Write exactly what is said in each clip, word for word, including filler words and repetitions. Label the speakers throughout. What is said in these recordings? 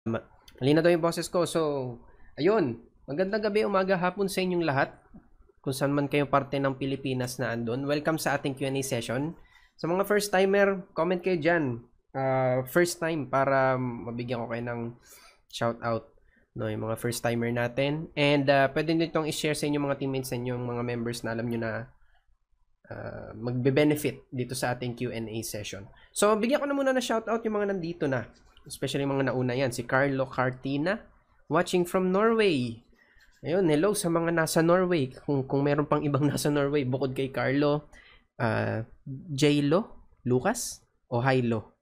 Speaker 1: Ma- Malina daw yung boses ko. So, ayun. Magandang gabi, umaga, hapon sa inyong lahat. Kung saan man kayo parte ng Pilipinas na andun. Welcome sa ating Q and A session. Sa mga first timer, comment kayo dyan. Uh, first time para mabigyan ko kayo ng shout out. No, yung mga first timer natin. And uh, pwede nyo itong i-share sa inyong mga teammates sa inyong mga members na alam nyo na uh, magbe-benefit dito sa ating Q and A session. So, bigyan ko na muna na shout out yung mga nandito na. Especially yung mga nauna yan. Si Carlo Cartina, watching from Norway. Ayun, hello sa mga nasa Norway. Kung, kung meron pang ibang nasa Norway, bukod kay Carlo, uh, J-Lo, Lucas, o Hilo.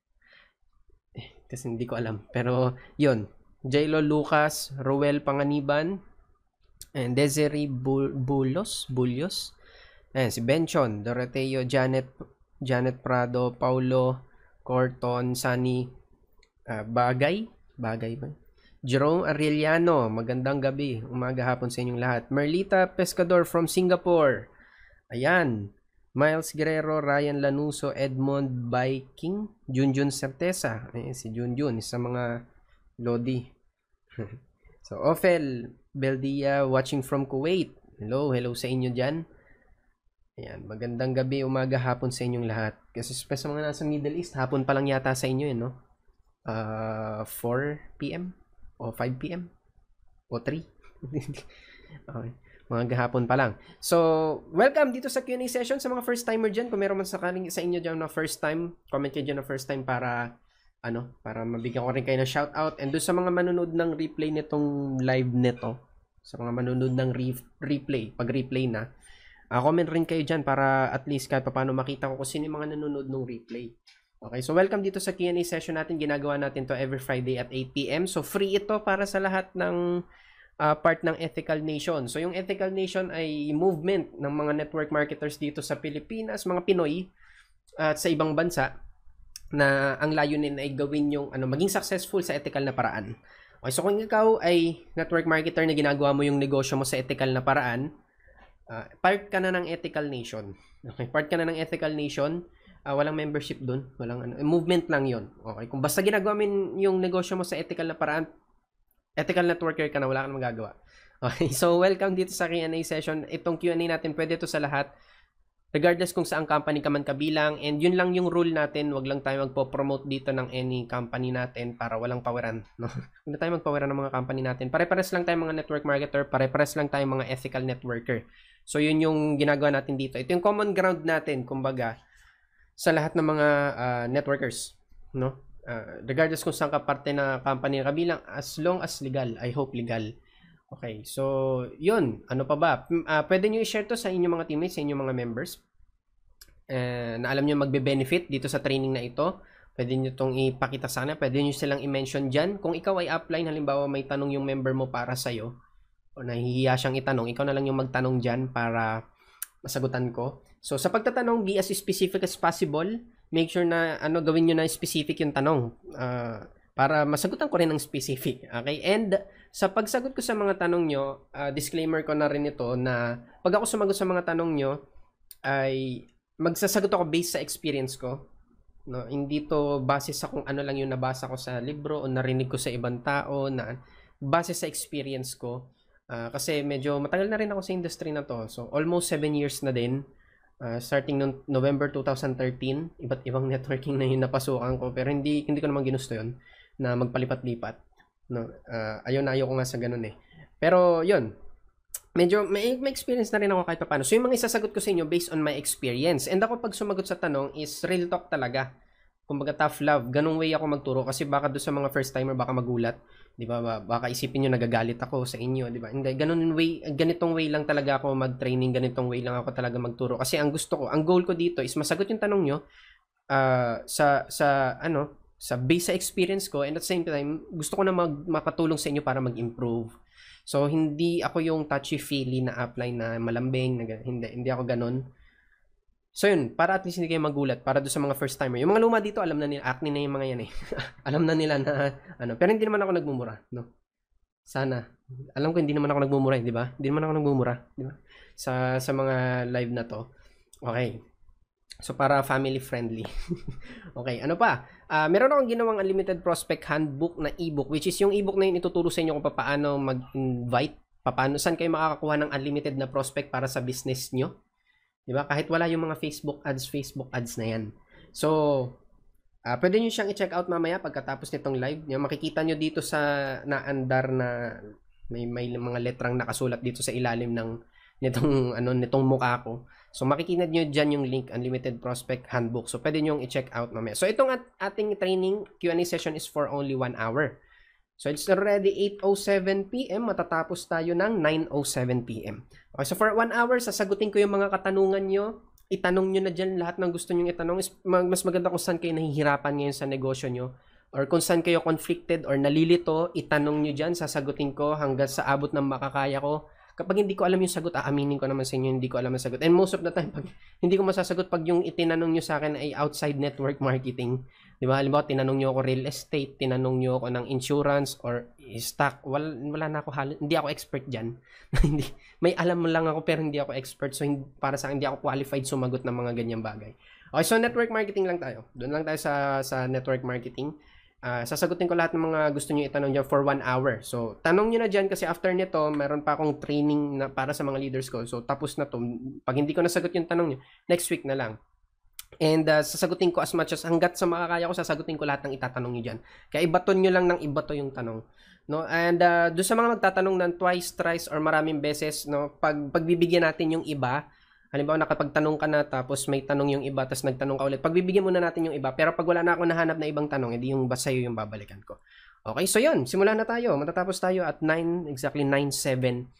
Speaker 1: Eh, kasi hindi ko alam. Pero, yun. J-Lo, Lucas, Roel Panganiban, and Desiree Bul Bulos, Bulios. Ayan, si Benchon, Doroteo, Janet, Janet Prado, Paulo, Corton, Sunny, uh, Bagay, Bagay ba? Jerome Arellano, magandang gabi, umaga hapon sa inyong lahat. Merlita Pescador from Singapore. Ayan. Miles Guerrero, Ryan Lanuso, Edmond Biking, Junjun Certeza. Ayan, si Junjun, isa mga Lodi. So, Ophel Beldia, watching from Kuwait. Hello, hello sa inyo dyan. Ayan, magandang gabi, umaga, hapon sa inyong lahat. Kasi sa mga nasa Middle East, hapon pa lang yata sa inyo, eh, no? Uh, four p m o five p m o three. Okay. Mga gahapon pa lang. So, welcome dito sa Q and A session sa mga first timer dyan. Kung meron man sakaling sa inyo dyan na first time, comment kayo dyan na first time para ano, para mabigyan ko rin kayo ng shout out. And doon sa mga manonood ng replay nitong live nito, sa mga manonood ng re- replay, pag replay na, uh, comment rin kayo dyan para at least kahit paano makita ko kung sino yung mga nanonood ng replay. Okay, so welcome dito sa Q and A session natin. Ginagawa natin to every Friday at eight p m So free ito para sa lahat ng uh, part ng Ethical Nation. So yung Ethical Nation ay movement ng mga network marketers dito sa Pilipinas, mga Pinoy at uh, sa ibang bansa na ang layunin ay gawin yung ano, maging successful sa ethical na paraan. Okay, so kung ikaw ay network marketer na ginagawa mo yung negosyo mo sa ethical na paraan, uh, part ka na ng Ethical Nation. Okay, part ka na ng Ethical Nation. Uh, walang membership dun, walang ano, movement lang yon. Okay, kung basta ginagawa mo yung negosyo mo sa ethical na paraan, ethical networker ka na, wala kang magagawa. Okay, so welcome dito sa Q and A session. Itong Q and A natin, pwede ito sa lahat, regardless kung saan company ka man kabilang, and yun lang yung rule natin, wag lang tayo magpo-promote dito ng any company natin para walang paweran, no? Huwag na tayo magpaweran ng mga company natin. Pare-pares lang tayo mga network marketer, pare-pares lang tayo mga ethical networker. So yun yung ginagawa natin dito. Ito yung common ground natin, kumbaga, sa lahat ng mga uh, networkers, no? Uh, regardless kung saan ka parte na company na kabilang, as long as legal, I hope legal. Okay, so yun, ano pa ba? Uh, pwede nyo i-share to sa inyong mga teammates, sa inyong mga members, uh, na alam nyo magbe-benefit dito sa training na ito. Pwede nyo itong ipakita sana, pwede nyo silang i-mention dyan. Kung ikaw ay upline, halimbawa may tanong yung member mo para sa'yo, o nahihiya siyang itanong, ikaw na lang yung magtanong dyan para masagutan ko. So, sa pagtatanong, be as specific as possible. Make sure na ano gawin nyo na specific yung tanong uh, para masagutan ko rin ng specific. Okay? And sa pagsagot ko sa mga tanong nyo, uh, disclaimer ko na rin ito na pag ako sumagot sa mga tanong nyo, ay magsasagot ako based sa experience ko. No? Hindi to base sa kung ano lang yung nabasa ko sa libro o narinig ko sa ibang tao, na base sa experience ko. Uh, kasi medyo matagal na rin ako sa industry na to. So, almost seven years na din. Uh, starting noong November twenty thirteen, iba't ibang networking na yung napasukan ko. Pero hindi hindi ko naman ginusto yun na magpalipat-lipat. No? Uh, ayaw na ayaw ko nga sa ganun eh. Pero yun, medyo may, may experience na rin ako kahit paano. So yung mga isasagot ko sa inyo based on my experience. And ako pag sumagot sa tanong is real talk talaga. Kumbaga tough love. Ganung way ako magturo kasi baka doon sa mga first timer baka magulat. 'Di ba? Baka isipin niyo nagagalit ako sa inyo, 'di ba? Hindi, ganun way, ganitong way lang talaga ako mag-training, ganitong way lang ako talaga magturo kasi ang gusto ko, ang goal ko dito is masagot yung tanong niyo uh, sa sa ano, sa base sa experience ko, and at the same time gusto ko na mag, makatulong sa inyo para mag-improve. So hindi ako yung touchy-feely na upline na malambing, na, hindi hindi ako ganun. So yun, para at least hindi kayo magulat para doon sa mga first timer. Yung mga luma dito, alam na nila, acne na yung mga yan eh. Alam na nila na ano, pero hindi naman ako nagmumura, no. Sana. Alam ko hindi naman ako nagmumura, eh, di ba? Hindi naman ako nagmumura, di ba? Sa sa mga live na to. Okay. So, para family friendly. Okay, ano pa? Uh, meron akong ginawang unlimited prospect handbook na ebook, which is yung ebook na yun ituturo sa inyo kung paano mag-invite, paano, saan kayo makakakuha ng unlimited na prospect para sa business nyo. Diba? Kahit wala yung mga Facebook ads, Facebook ads na yan. So, uh, pwede nyo siyang i-check out mamaya pagkatapos nitong live. Yung makikita nyo dito sa naandar na may, may mga letrang nakasulat dito sa ilalim ng nitong, ano, nitong mukha ko. So, makikita nyo dyan yung link, Unlimited Prospect Handbook. So, pwede nyo i-check out mamaya. So, itong at ating training Q and A session is for only one hour. So, it's already eight oh seven p m Matatapos tayo ng nine oh seven p m Okay, so for one hour, sasagutin ko yung mga katanungan nyo. Itanong nyo na dyan lahat ng gusto nyo itanong. Mas maganda kung saan kayo nahihirapan ngayon sa negosyo nyo. Or kung saan kayo conflicted or nalilito, itanong nyo dyan. Sasagutin ko hanggang sa abot ng makakaya ko. Kapag hindi ko alam yung sagot, aaminin ko naman sa inyo, hindi ko alam yung sagot. And most of the time, pag hindi ko masasagot pag yung itinanong nyo sa akin ay outside network marketing. Di ba? Halimbawa, tinanong nyo ako real estate, tinanong nyo ako ng insurance or stock. Wala, wala na ako, hal- hindi ako expert dyan. Hindi, may alam lang ako pero hindi ako expert. So, hindi, para sa akin, hindi ako qualified sumagot ng mga ganyang bagay. Okay, so network marketing lang tayo. Doon lang tayo sa, sa network marketing. Uh, sasagutin ko lahat ng mga gusto nyo itanong dyan for one hour. So, tanong nyo na dyan kasi after nito, meron pa akong training na para sa mga leaders ko. So, tapos na to. Pag hindi ko nasagot yung tanong nyo, next week na lang. And uh, sasagutin ko as much as hanggat sa makakaya ko, sasagutin ko lahat ng itatanong nyo dyan. Kaya ibaton nyo lang ng ibato yung tanong. No? And uh, doon sa mga magtatanong ng twice, thrice, or maraming beses, no? Pag, pagbibigyan natin yung iba, halimbawa nakapagtanong ka na tapos may tanong yung iba tapos nagtanong ka ulit. Pagbibigyan muna natin yung iba pero pag wala na ako nahanap na ibang tanong, edi yung basta yung babalikan ko. Okay, so yun. Simulan na tayo. Matatapos tayo at nine, exactly nine seven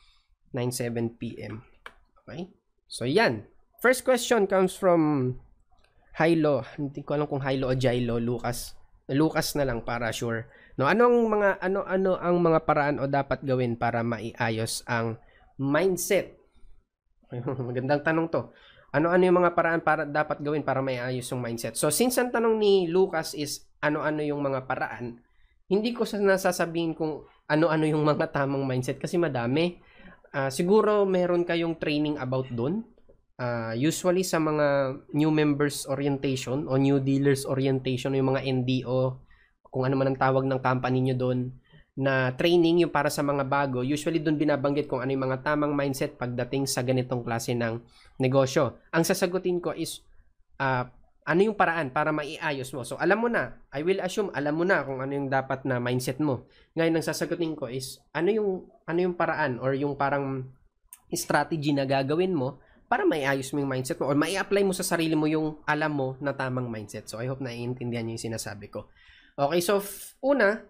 Speaker 1: p m Okay? So yan. First question comes from Hilo. Hindi ko alam kung Hilo o Jailo, Lucas. Lucas na lang para sure. No, anong mga ano-ano ang mga paraan o dapat gawin para maiayos ang mindset? Magandang tanong to. Ano-ano yung mga paraan para dapat gawin para maiayos yung mindset? So, since ang tanong ni Lucas is ano-ano yung mga paraan, hindi ko sa nasasabihin kung ano-ano yung mga tamang mindset kasi madami. Uh, siguro meron kayong training about doon. Uh, usually sa mga new members orientation o new dealers orientation, yung mga N D O, kung ano man ang tawag ng company nyo doon, na training yung para sa mga bago, usually doon binabanggit kung ano yung mga tamang mindset pagdating sa ganitong klase ng negosyo. Ang sasagutin ko is, uh, ano yung paraan para maiayos mo? So, alam mo na, I will assume, alam mo na kung ano yung dapat na mindset mo. Ngayon, ang sasagutin ko is, ano yung, ano yung paraan or yung parang strategy na gagawin mo para maiayos mo yung mindset mo or mai-apply mo sa sarili mo yung alam mo na tamang mindset. So, I hope na iintindihan niyo yung sinasabi ko. Okay, so, una,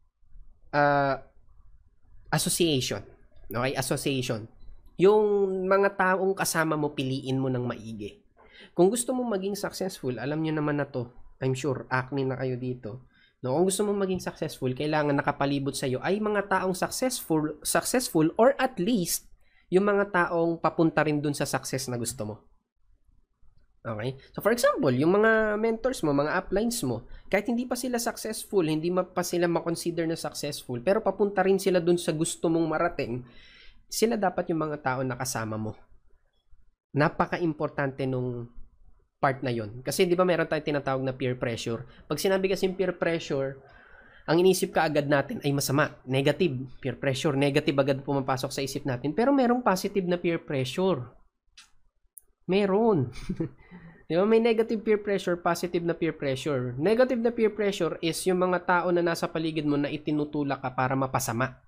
Speaker 1: Uh, association. Okay, association. Yung mga taong kasama mo, piliin mo ng maigi. Kung gusto mo maging successful, alam nyo naman na to, I'm sure, acne na kayo dito. No, kung gusto mo maging successful, kailangan nakapalibot sa iyo ay mga taong successful, successful or at least yung mga taong papunta rin dun sa success na gusto mo. Okay? So, for example, yung mga mentors mo, mga uplines mo, kahit hindi pa sila successful, hindi pa sila makonsider na successful, pero papunta rin sila dun sa gusto mong marating, sila dapat yung mga tao na kasama mo. Napaka-importante nung part na yon. Kasi di ba meron tayong tinatawag na peer pressure? Pag sinabi kasi peer pressure, ang inisip ka agad natin ay masama, negative. Peer pressure, negative agad pumapasok sa isip natin. Pero merong positive na peer pressure. Meron. Di ba? May negative peer pressure, positive na peer pressure. Negative na peer pressure is yung mga tao na nasa paligid mo na itinutulak ka para mapasama.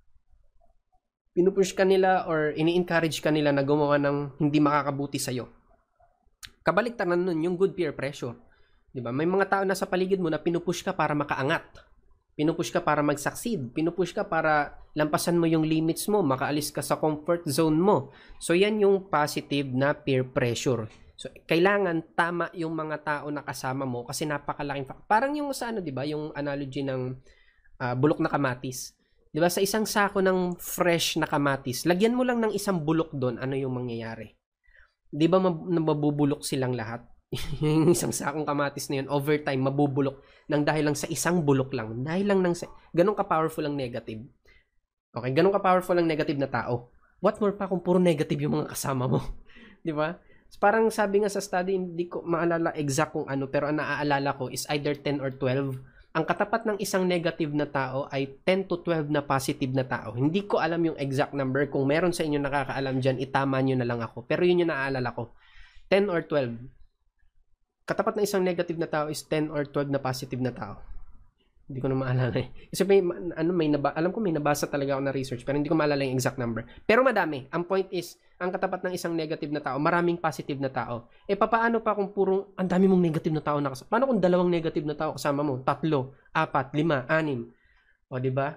Speaker 1: Pinupush ka nila or ini-encourage ka nila na gumawa ng hindi makakabuti sa'yo. Kabaliktaran nun, yung good peer pressure. Di ba? May mga tao nasa paligid mo na pinupush ka para makaangat. Pinupush ka para mag-succeed. Pinupush ka para lampasan mo yung limits mo, makaalis ka sa comfort zone mo. So, yan yung positive na peer pressure. So, kailangan tama yung mga tao na kasama mo kasi napakalaking fa- parang yung sa ano, 'di ba, yung analogy ng uh, bulok na kamatis. 'Di ba, sa isang sako ng fresh na kamatis, lagyan mo lang ng isang bulok doon, ano yung mangyayari? 'Di ba mabubulok silang lahat? Yung isang sakong kamatis na yun, over time mabubulok nang dahil lang sa isang bulok lang. Dahil lang ng sa- ganun ka-powerful ang negative. Okay, ganun ka-powerful ang negative na tao. What more pa kung puro negative yung mga kasama mo? 'Di ba? Parang sabi nga sa study, hindi ko maalala exact kung ano, pero ang naaalala ko is either ten or twelve. Ang katapat ng isang negative na tao ay ten to twelve na positive na tao. Hindi ko alam yung exact number. Kung meron sa inyo nakakaalam dyan, itama nyo na lang ako. Pero yun yung naaalala ko. ten or twelve. Katapat ng isang negative na tao is ten or twelve na positive na tao. Hindi ko na maalala eh. Kasi may, ano, may naba, alam ko may nabasa talaga ako na research, pero hindi ko maalala yung exact number. Pero madami. Ang point is, ang katapat ng isang negative na tao, maraming positive na tao. Eh, papaano pa kung purong, ang dami mong negative na tao nakasama? Paano kung dalawang negative na tao kasama mo? Tatlo, apat, lima, anim. O, di ba?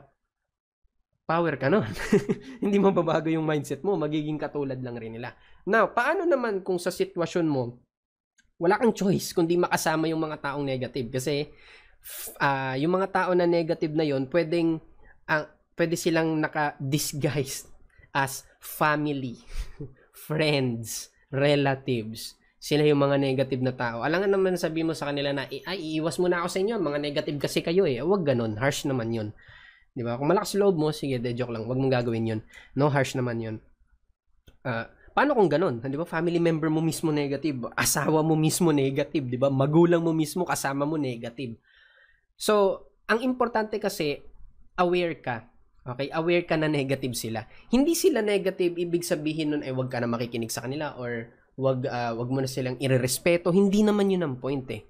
Speaker 1: Power ka nun. Hindi mo babago yung mindset mo. Magiging katulad lang rin nila. Now, paano naman kung sa sitwasyon mo, wala kang choice kundi makasama yung mga taong negative? Kasi, Uh, yung mga tao na negative na yon pwedeng uh, pwede silang naka-disguised as family, friends, relatives. Sila yung mga negative na tao. Alangan naman sabi mo sa kanila na ay iiwas muna ako sa inyo, mga negative kasi kayo eh. Huwag ganun, harsh naman yun. Di ba? Kung malakas loob mo, sige, de joke lang, huwag mong gagawin yun. No, harsh naman yun. Uh, paano kung ganun? Di ba? Family member mo mismo negative, asawa mo mismo negative, di ba? Magulang mo mismo kasama mo negative. So, ang importante kasi, aware ka. Okay? Aware ka na negative sila. Hindi sila negative, ibig sabihin nun ay wag ka na makikinig sa kanila or wag, uh, wag mo na silang irerespeto. Hindi naman yun ang point eh.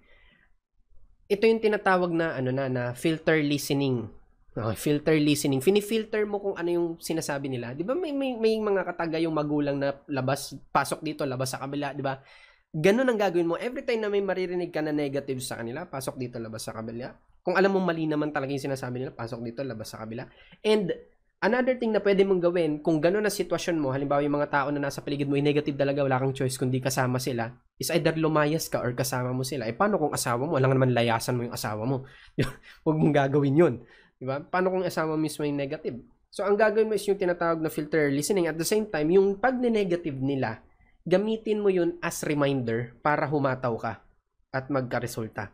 Speaker 1: Ito yung tinatawag na, ano na, na filter listening. Okay, filter listening. Fini-filter mo kung ano yung sinasabi nila. Di ba may, may, may mga kataga yung magulang na labas, pasok dito, labas sa kabila, di ba? Ganun ang gagawin mo. Every time na may maririnig ka na negative sa kanila, pasok dito, labas sa kabila. Kung alam mo mali naman talaga yung sinasabi nila, pasok dito, labas sa kabila. And another thing na pwede mong gawin, kung gano'n na sitwasyon mo, halimbawa yung mga tao na nasa paligid mo, ay negative talaga, wala kang choice kundi kasama sila, is either lumayas ka or kasama mo sila. Eh, paano kung asawa mo? Walang naman layasan mo yung asawa mo. Huwag mong gagawin yun. Diba? Paano kung asawa mismo yung negative? So, ang gagawin mo is yung tinatawag na filter listening. At the same time, yung pag-negative nila, gamitin mo yun as reminder para humataw ka at magka-resulta.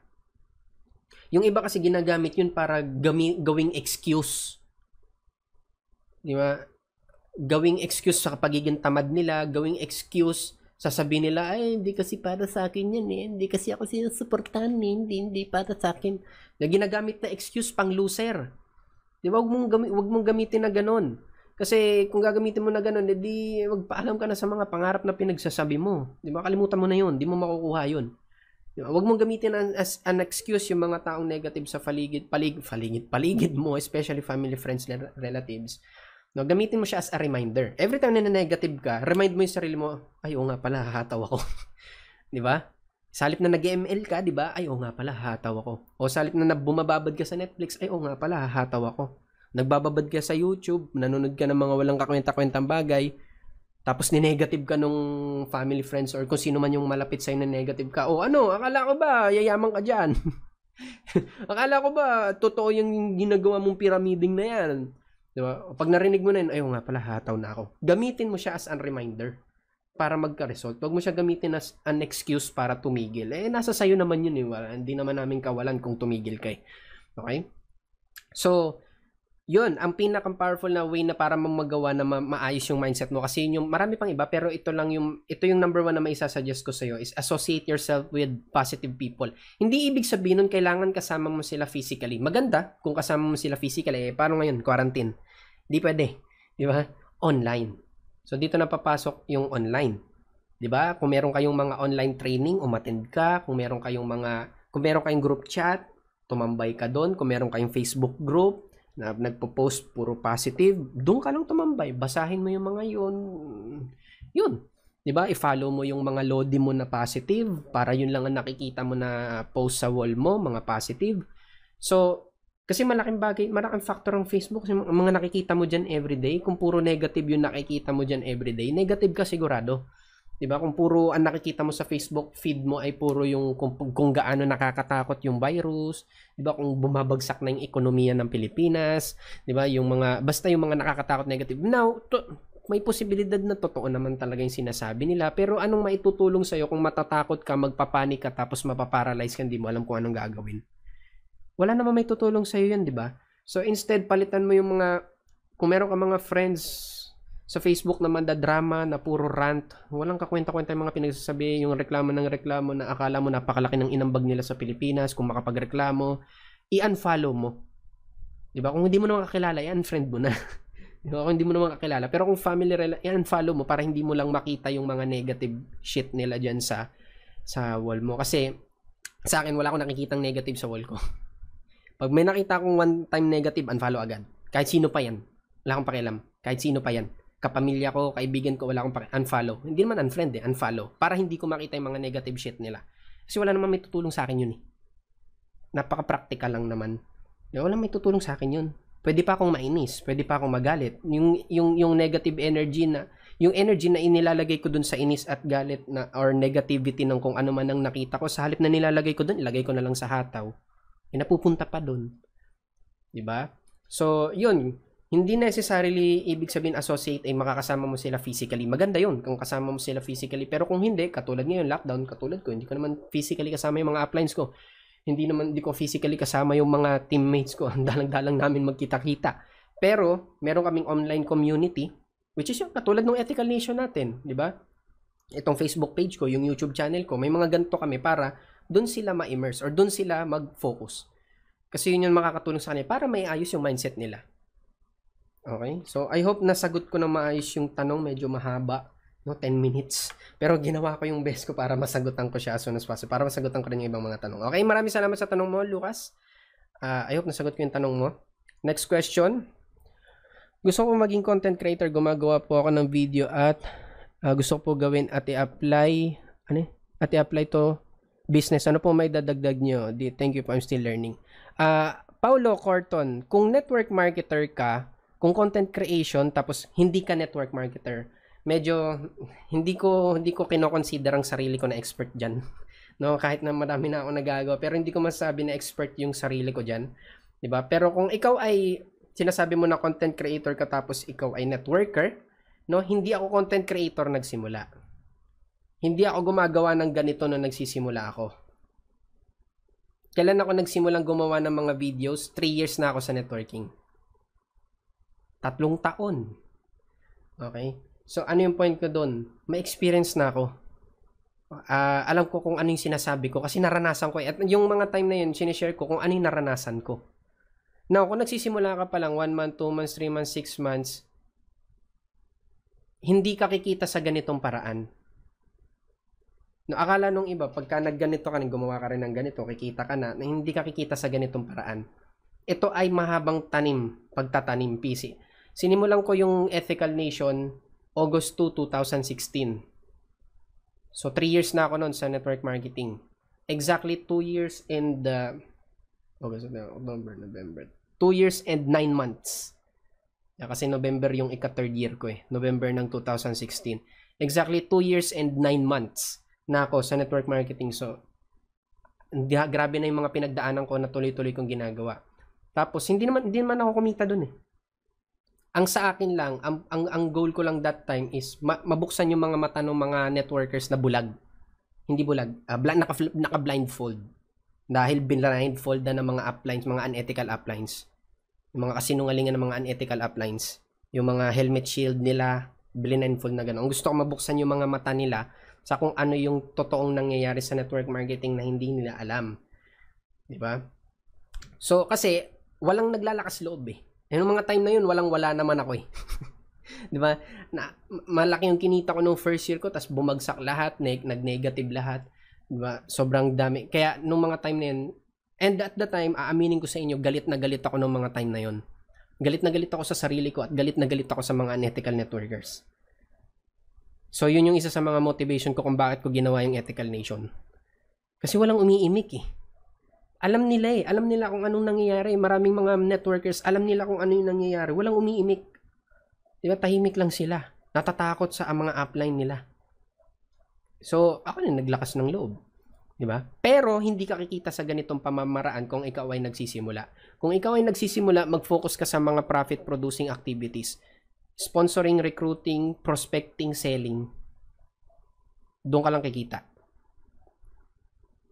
Speaker 1: Yung iba kasi ginagamit yun para gami, gawing excuse. Di ba? Gawing excuse sa pagiging tamad nila, gawing excuse, sasabihin nila, ay, hindi kasi para sa akin yan eh. Hindi kasi ako sinusuportahan eh. Hindi, hindi para sa akin. Na ginagamit na excuse pang loser. Di ba? Huwag mong, gami, huwag mong gamitin na ganun. Kasi kung gagamitin mo na ganun, edi magpaalam ka na sa mga pangarap na pinagsasabi mo. Di ba? Kalimutan mo na yun. Di mo makukuha yun. Diba? Huwag mong gamitin as an excuse yung mga taong negative sa paligid, paligid, paligid, paligid mo, especially family, friends, relatives. No, gamitin mo siya as a reminder. Every time na negative ka, remind mo yung sarili mo, ay, oo nga pala, hahataw ako. Di ba? Salip na nag-M L ka, di ba? Ay, oo nga pala, hahataw ako. O salip na bumababad ka sa Netflix, ay, oo nga pala, hahataw ako. Nagbababad ka sa YouTube, nanonood ka ng mga walang kakwenta-kwentang bagay, tapos ni-negative ka nung family, friends, or kung sino man yung malapit sa'yo na negative ka. O ano, akala ko ba, yayaman ka dyan? Akala ko ba, totoo yung ginagawa mong pyramiding na yan? Diba? Pag narinig mo na yun, ayaw nga pala, hataw na ako. Gamitin mo siya as an reminder para magka-result. Huwag mo siya gamitin as an excuse para tumigil. Eh, nasa sayo naman yun eh. Wala, hindi naman namin kawalan kung tumigil kay. Okay? So, yun, ang pinaka-powerful na way na para magawa na ma- maayos yung mindset mo. Kasi yung marami pang iba, pero ito lang yung, ito yung number one na may isasuggest ko sa'yo is associate yourself with positive people. Hindi ibig sabihin nun kailangan kasama mo sila physically. Maganda kung kasama mo sila physically. Eh, paano ngayon? Quarantine. Hindi pwede. Di ba? Online. So, dito na papasok yung online. Di ba? Kung meron kayong mga online training, umattend ka. Kung meron kayong mga, kung meron kayong group chat, tumambay ka doon. Kung meron kayong Facebook group, na nagpo-post puro positive, doon ka lang tumambay, basahin mo yung mga yun. Yun. 'Di ba? I-follow mo yung mga lodi mo na positive para yun lang ang nakikita mo na post sa wall mo, mga positive. So, kasi malaking bagay, malaking factor ang Facebook kasi mga nakikita mo diyan everyday, kung puro negative yung nakikita mo diyan everyday, negative ka sigurado. 'Di ba? Kung puro ang nakikita mo sa Facebook feed mo ay puro yung kung, kung gaano nakakatakot yung virus, 'di ba? Kung bumabagsak na yung ekonomiya ng Pilipinas, 'di ba? Yung mga basta yung mga nakakatakot negative. Now, to, may posibilidad na totoo naman talaga yung sinasabi nila, pero anong maitutulong sa iyo kung matatakot ka, magpapanik ka tapos mapaparalyze ka, hindi mo alam kung anong gagawin? Wala naman may tutulong sa iyo 'yan, 'di ba? So instead palitan mo yung mga kung meron ka mga friends Sa Facebook naman, da drama na puro rant. Walang kakwenta-kwenta yung mga pinagsasabi, yung reklamo ng reklamo na akala mo napakalaki ng inambag nila sa Pilipinas. Kung makapagreklamo, i-unfollow mo. Diba? Kung hindi mo naman kakilala, i-unfriend mo na. Diba? Kung hindi mo naman kakilala. Pero kung family, i-unfollow mo para hindi mo lang makita yung mga negative shit nila dyan sa, sa wall mo. Kasi, sa akin, wala akong nakikitang negative sa wall ko. Pag may nakita akong one time negative, unfollow agad. Kahit sino pa yan. Wala akong pakialam. Kahit sino pa yan. Kapamilya ko, kaibigan ko, wala akong pakialam. Unfollow. Hindi naman unfriend eh, unfollow. Para hindi ko makita yung mga negative shit nila. Kasi wala naman may tutulong sa akin yun eh. Napaka-practical lang naman. Wala may tutulong sa akin yun. Pwede pa akong mainis, pwede pa akong magalit. Yung yung yung negative energy na yung energy na inilalagay ko dun sa inis at galit na or negativity ng kung ano man ang nakita ko, sa halip na nilalagay ko dun, ilagay ko na lang sa hataw. Eh napupunta pa dun. 'Di ba? So, yun, hindi necessarily ibig sabihin associate ay makakasama mo sila physically. Maganda yun kung kasama mo sila physically. Pero kung hindi, katulad ngayon, lockdown, katulad ko, hindi ko naman physically kasama yung mga uplines ko. Hindi naman, hindi ko physically kasama yung mga teammates ko. Dalang-dalang namin magkita-kita. Pero, meron kaming online community, which is yung katulad ng Ethical Nation natin, di ba? Itong Facebook page ko, yung YouTube channel ko, may mga ganito kami para doon sila ma-immerse or doon sila mag-focus. Kasi yun yung makakatulong sa kanila para may ayos yung mindset nila. Okay? So, I hope nasagot ko na maayos yung tanong. Medyo mahaba. No, ten minutes. Pero ginawa ko yung best ko para masagutan ko siya as soon as possible. Para masagutan ko rin yung ibang mga tanong. Okay, maraming salamat sa tanong mo, Lucas. Uh, I hope nasagot ko yung tanong mo. Next question. Gusto ko maging content creator. Gumagawa po ako ng video at uh, gusto ko po gawin at i-apply ano at i-apply to business. Ano po may dadagdag nyo? Thank you po. I'm still learning. Uh, Paulo Corton, kung network marketer ka, kung content creation, tapos hindi ka network marketer, medyo hindi ko hindi ko kino-consider ang sarili ko na expert diyan. No, kahit na marami na ako nagagawa, pero hindi ko masasabi na expert yung sarili ko diyan, 'di ba? Pero kung ikaw ay sinasabi mo na content creator ka tapos ikaw ay networker, no, hindi ako content creator nagsimula. Hindi ako gumagawa ng ganito nung nagsisimula ako. Kailan ako nagsimulang gumawa ng mga videos? three years na ako sa networking. Tatlong taon. Okay? So, ano yung point ko doon? May experience na ako. Uh, alam ko kung ano yung sinasabi ko kasi naranasan ko. At yung mga time na yun, sinishare ko kung ano yung naranasan ko. Now, kung nagsisimula ka pa lang, one month, two months, three months, six months, hindi ka kikita sa ganitong paraan. No, akala nung iba, pagka nagganito ka, gumawa ka rin ng ganito, kikita ka na, na hindi ka kikita sa ganitong paraan. Ito ay mahabang tanim, pagtatanim, P C. Sinimulan ko yung Ethical Nation August two, two thousand sixteen. So, three years na ako noon sa network marketing. Exactly two years and uh, August, November, November. two years and nine months. Yeah, kasi November yung ika-third year ko eh. November ng two thousand sixteen. Exactly two years and nine months na ako sa network marketing. So, grabe na yung mga pinagdaanan ko na tuloy-tuloy kong ginagawa. Tapos, hindi naman, hindi naman ako kumita dun eh. Ang sa akin lang, ang, ang, ang goal ko lang that time is ma- mabuksan yung mga mata ng mga networkers na bulag. Hindi bulag, uh, bl- naka, naka-blindfold. Dahil blindfold na ng mga uplines, mga unethical uplines. Yung mga kasinungalingan ng mga unethical uplines. Yung mga helmet shield nila, blindfold na gano'n. Gusto ko mabuksan yung mga mata nila sa kung ano yung totoong nangyayari sa network marketing na hindi nila alam. Diba? So, kasi, walang naglalakas loob eh. Yung mga time na yun, walang-wala naman ako eh. 'Di ba? Na malaki yung kinita ko nung first year ko, tapos bumagsak lahat, neg- nag-negative lahat. 'Di ba? Sobrang dami. Kaya nung mga time na yun, and at the time, aaminin ko sa inyo, galit na galit ako nung mga time na yun. Galit na galit ako sa sarili ko at galit na galit ako sa mga unethical networkers. So, yun yung isa sa mga motivation ko kung bakit ko ginawa yung Ethical Nation. Kasi walang umiimik eh. Alam nila eh. Alam nila kung anong nangyayari. Maraming mga networkers, alam nila kung ano yung nangyayari. Walang umiimik. Diba? Tahimik lang sila. Natatakot sa mga upline nila. So, ako na naglakas ng loob. Diba? Pero, hindi ka kikita sa ganitong pamamaraan kung ikaw ay nagsisimula. Kung ikaw ay nagsisimula, mag-focus ka sa mga profit-producing activities. Sponsoring, recruiting, prospecting, selling. Doon ka lang kikita.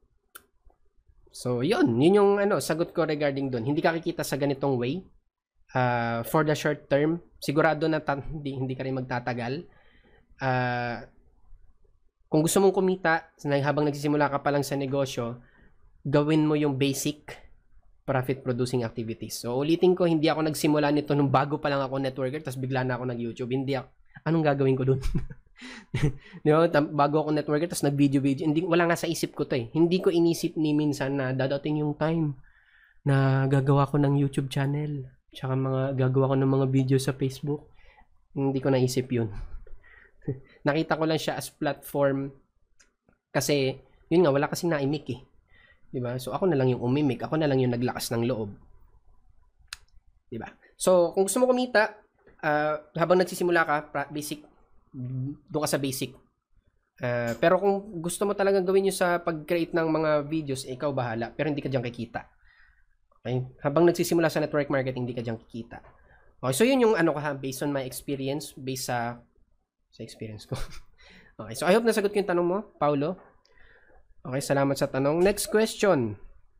Speaker 1: So, yun. Yun yung ano, sagot ko regarding doon. Hindi ka kikita sa ganitong way. uh, for the short term, sigurado na ta- hindi, hindi ka rin magtatagal. Uh, kung gusto mong kumita, habang nagsisimula ka pa lang sa negosyo, gawin mo yung basic profit producing activities. So, ulitin ko, hindi ako nagsimula nito nung bago pa lang ako networker, tapos bigla na ako nag-YouTube. Hindi ako, anong gagawin ko dun? Di ba? Bago ako networker, tapos nag-video-video. Hindi, wala nga sa isip ko to eh. Hindi ko inisip ni minsan na dadating yung time na gagawa ko ng YouTube channel. Tsaka mga, gagawa ko ng mga video sa Facebook. Hindi ko naisip yun. Nakita ko lang siya as platform kasi, yun nga, wala kasing naimik eh. Diba? So, ako na lang yung umimik. Ako na lang yung naglakas ng loob. Diba? So, kung gusto mo kumita, uh, habang nagsisimula ka, basic, doon ka sa basic. Uh, pero kung gusto mo talagang gawin nyo sa pag-create ng mga videos, ikaw bahala. Pero hindi ka dyan kikita. Okay? Habang nagsisimula sa network marketing, hindi ka dyan kikita. Okay, so, yun yung ano ko ha, based on my experience, based sa, sa experience ko. Okay, so I hope nasagot ko yung tanong mo, Paulo. Okay, salamat sa tanong. Next question.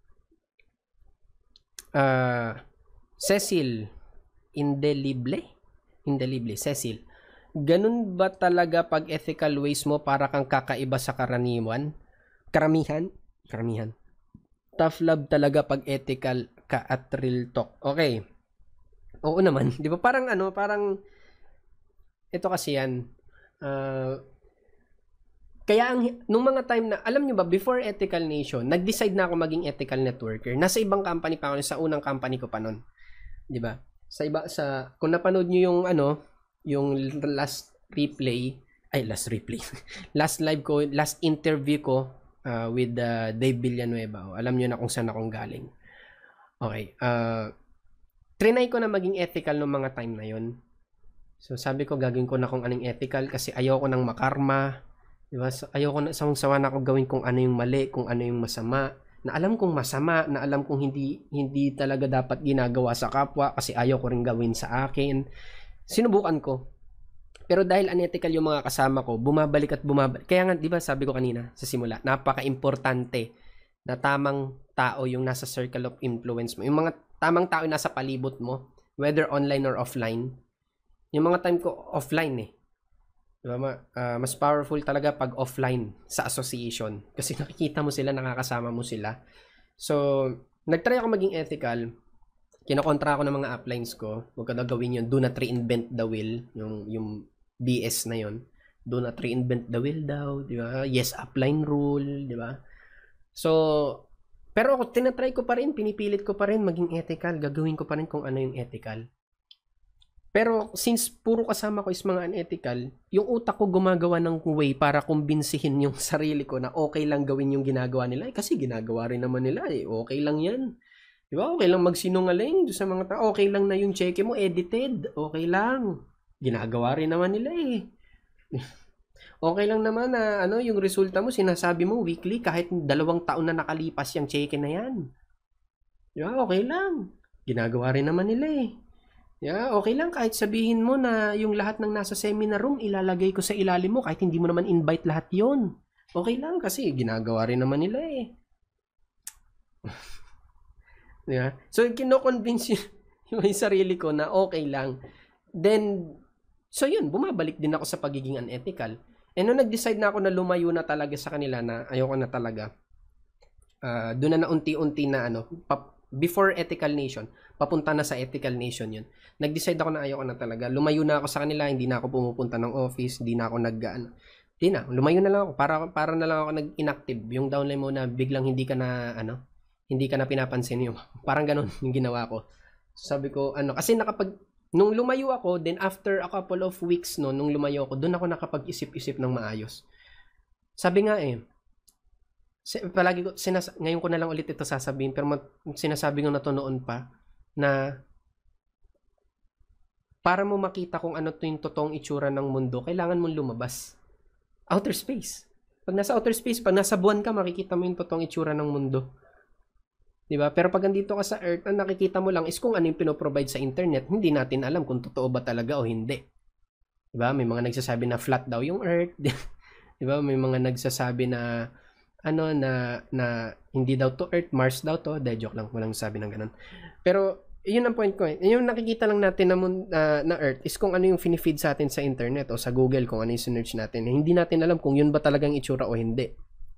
Speaker 1: Uh, Cecil Indelible? Indelible, Cecil. Ganun ba talaga pag ethical ways mo para kang kakaiba sa karaniwan? Karamihan? Karamihan. Tough love talaga pag ethical ka at real talk. Okay. Oo naman. Di ba parang ano, parang ito kasi yan. Uh, Kaya ang, nung mga time na, alam nyo ba, before Ethical Nation, nag-decide na ako maging ethical networker. Nasa ibang company pa ako, sa unang company ko pa nun. Di ba? Sa iba, sa, kung napanood nyo yung, ano, yung last replay, ay, last replay, last live ko, last interview ko uh, with uh, Dave Villanueva. O, alam nyo na kung saan akong galing. Okay. Uh, trinay ko na maging ethical nung mga time na yun. So, sabi ko, gagawin ko na kung anong ethical kasi ayoko nang makarma. Diba? So, ayoko na, sawang-sawa na ako gawin kung ano yung mali, kung ano yung masama. Na alam kong masama, na alam kong hindi hindi talaga dapat ginagawa sa kapwa kasi ayaw ko rin gawin sa akin. Sinubukan ko. Pero dahil unethical yung mga kasama ko, bumabalik at bumabalik. Kaya nga, di ba sabi ko kanina sa simula, napaka-importante na tamang tao yung nasa circle of influence mo. Yung mga tamang tao yung nasa palibot mo, whether online or offline. Yung mga time ko offline eh. Diba, uh, mas powerful talaga pag offline sa association. Kasi nakikita mo sila, nakakasama mo sila. So, nagtry ako maging ethical. Kinokontra ako ng mga uplines ko. Huwag ka na gawin yun. Do not reinvent the wheel. Yung, yung B S na yun. Do not reinvent the wheel daw. Diba? Yes, upline rule. Diba? So, pero ako, tinatry ko pa rin. Pinipilit ko pa rin maging ethical. Gagawin ko pa rin kung ano yung ethical. Pero since puro kasama ko is mga unethical, yung utak ko gumagawa ng way para kumbinsihin yung sarili ko na okay lang gawin yung ginagawa nila. Eh, kasi ginagawa rin naman nila eh. Okay lang yan. Di ba? Okay lang magsinungaling sa mga tao. Okay lang na yung cheque mo edited. Okay lang. Ginagawa rin naman nila eh. Okay lang naman na ano, yung resulta mo, sinasabi mo weekly kahit dalawang taon na nakalipas yung cheque na yan. Di ba? Okay lang. Ginagawa rin naman nila eh. Yeah, okay lang kahit sabihin mo na yung lahat ng nasa seminar room ilalagay ko sa ilalim mo kahit hindi mo naman invite lahat yon. Okay lang kasi ginagawa rin naman nila eh. Yeah. So kino-convince yung, yung sarili ko na okay lang. Then so yun, bumabalik din ako sa pagiging unethical. And nung nag-decide na ako na lumayo na talaga sa kanila na ayoko na talaga. Uh, doon na na unti-unti na ano, pap- before Ethical Nation, papunta na sa Ethical Nation yun. Nag-decide ako na ayoko na talaga. Lumayo na ako sa kanila, hindi na ako pumupunta ng office, hindi na ako nag ano, hindi na, lumayo na lang ako para para na lang ako nag-inactive. Yung downline mo na biglang hindi ka na ano, hindi ka na pinapansin yung parang ganun yung ginawa ko. Sabi ko ano, kasi nakapag nung lumayo ako, then after a couple of weeks no, nung lumayo ako, doon ako nakapag-isip-isip ng maayos. Sabi nga eh, palagi ko, sinas- ngayon ko na lang ulit ito sasabihin, pero mat- sinasabi ko na to noon pa, na para mo makita kung ano to yung totoong itsura ng mundo, kailangan mong lumabas. Outer space. Pag nasa outer space, pag nasa buwan ka, makikita mo yung totoong itsura ng mundo. Diba? Pero pag andito ka sa Earth, ang nakikita mo lang is kung ano yung pinoprovide sa internet, hindi natin alam kung totoo ba talaga o hindi. Diba? May mga nagsasabi na flat daw yung Earth. Diba? May mga nagsasabi na ano na na hindi daw to Earth, Mars daw to. De joke lang, walang sabi ng ganun. Pero yun ang point ko eh. Yung nakikita lang natin na, mun- na, na Earth is kung ano yung finifeed sa atin sa internet o sa Google, kung ano yung sinearch natin. Hindi natin alam kung yun ba talagang itsura o hindi.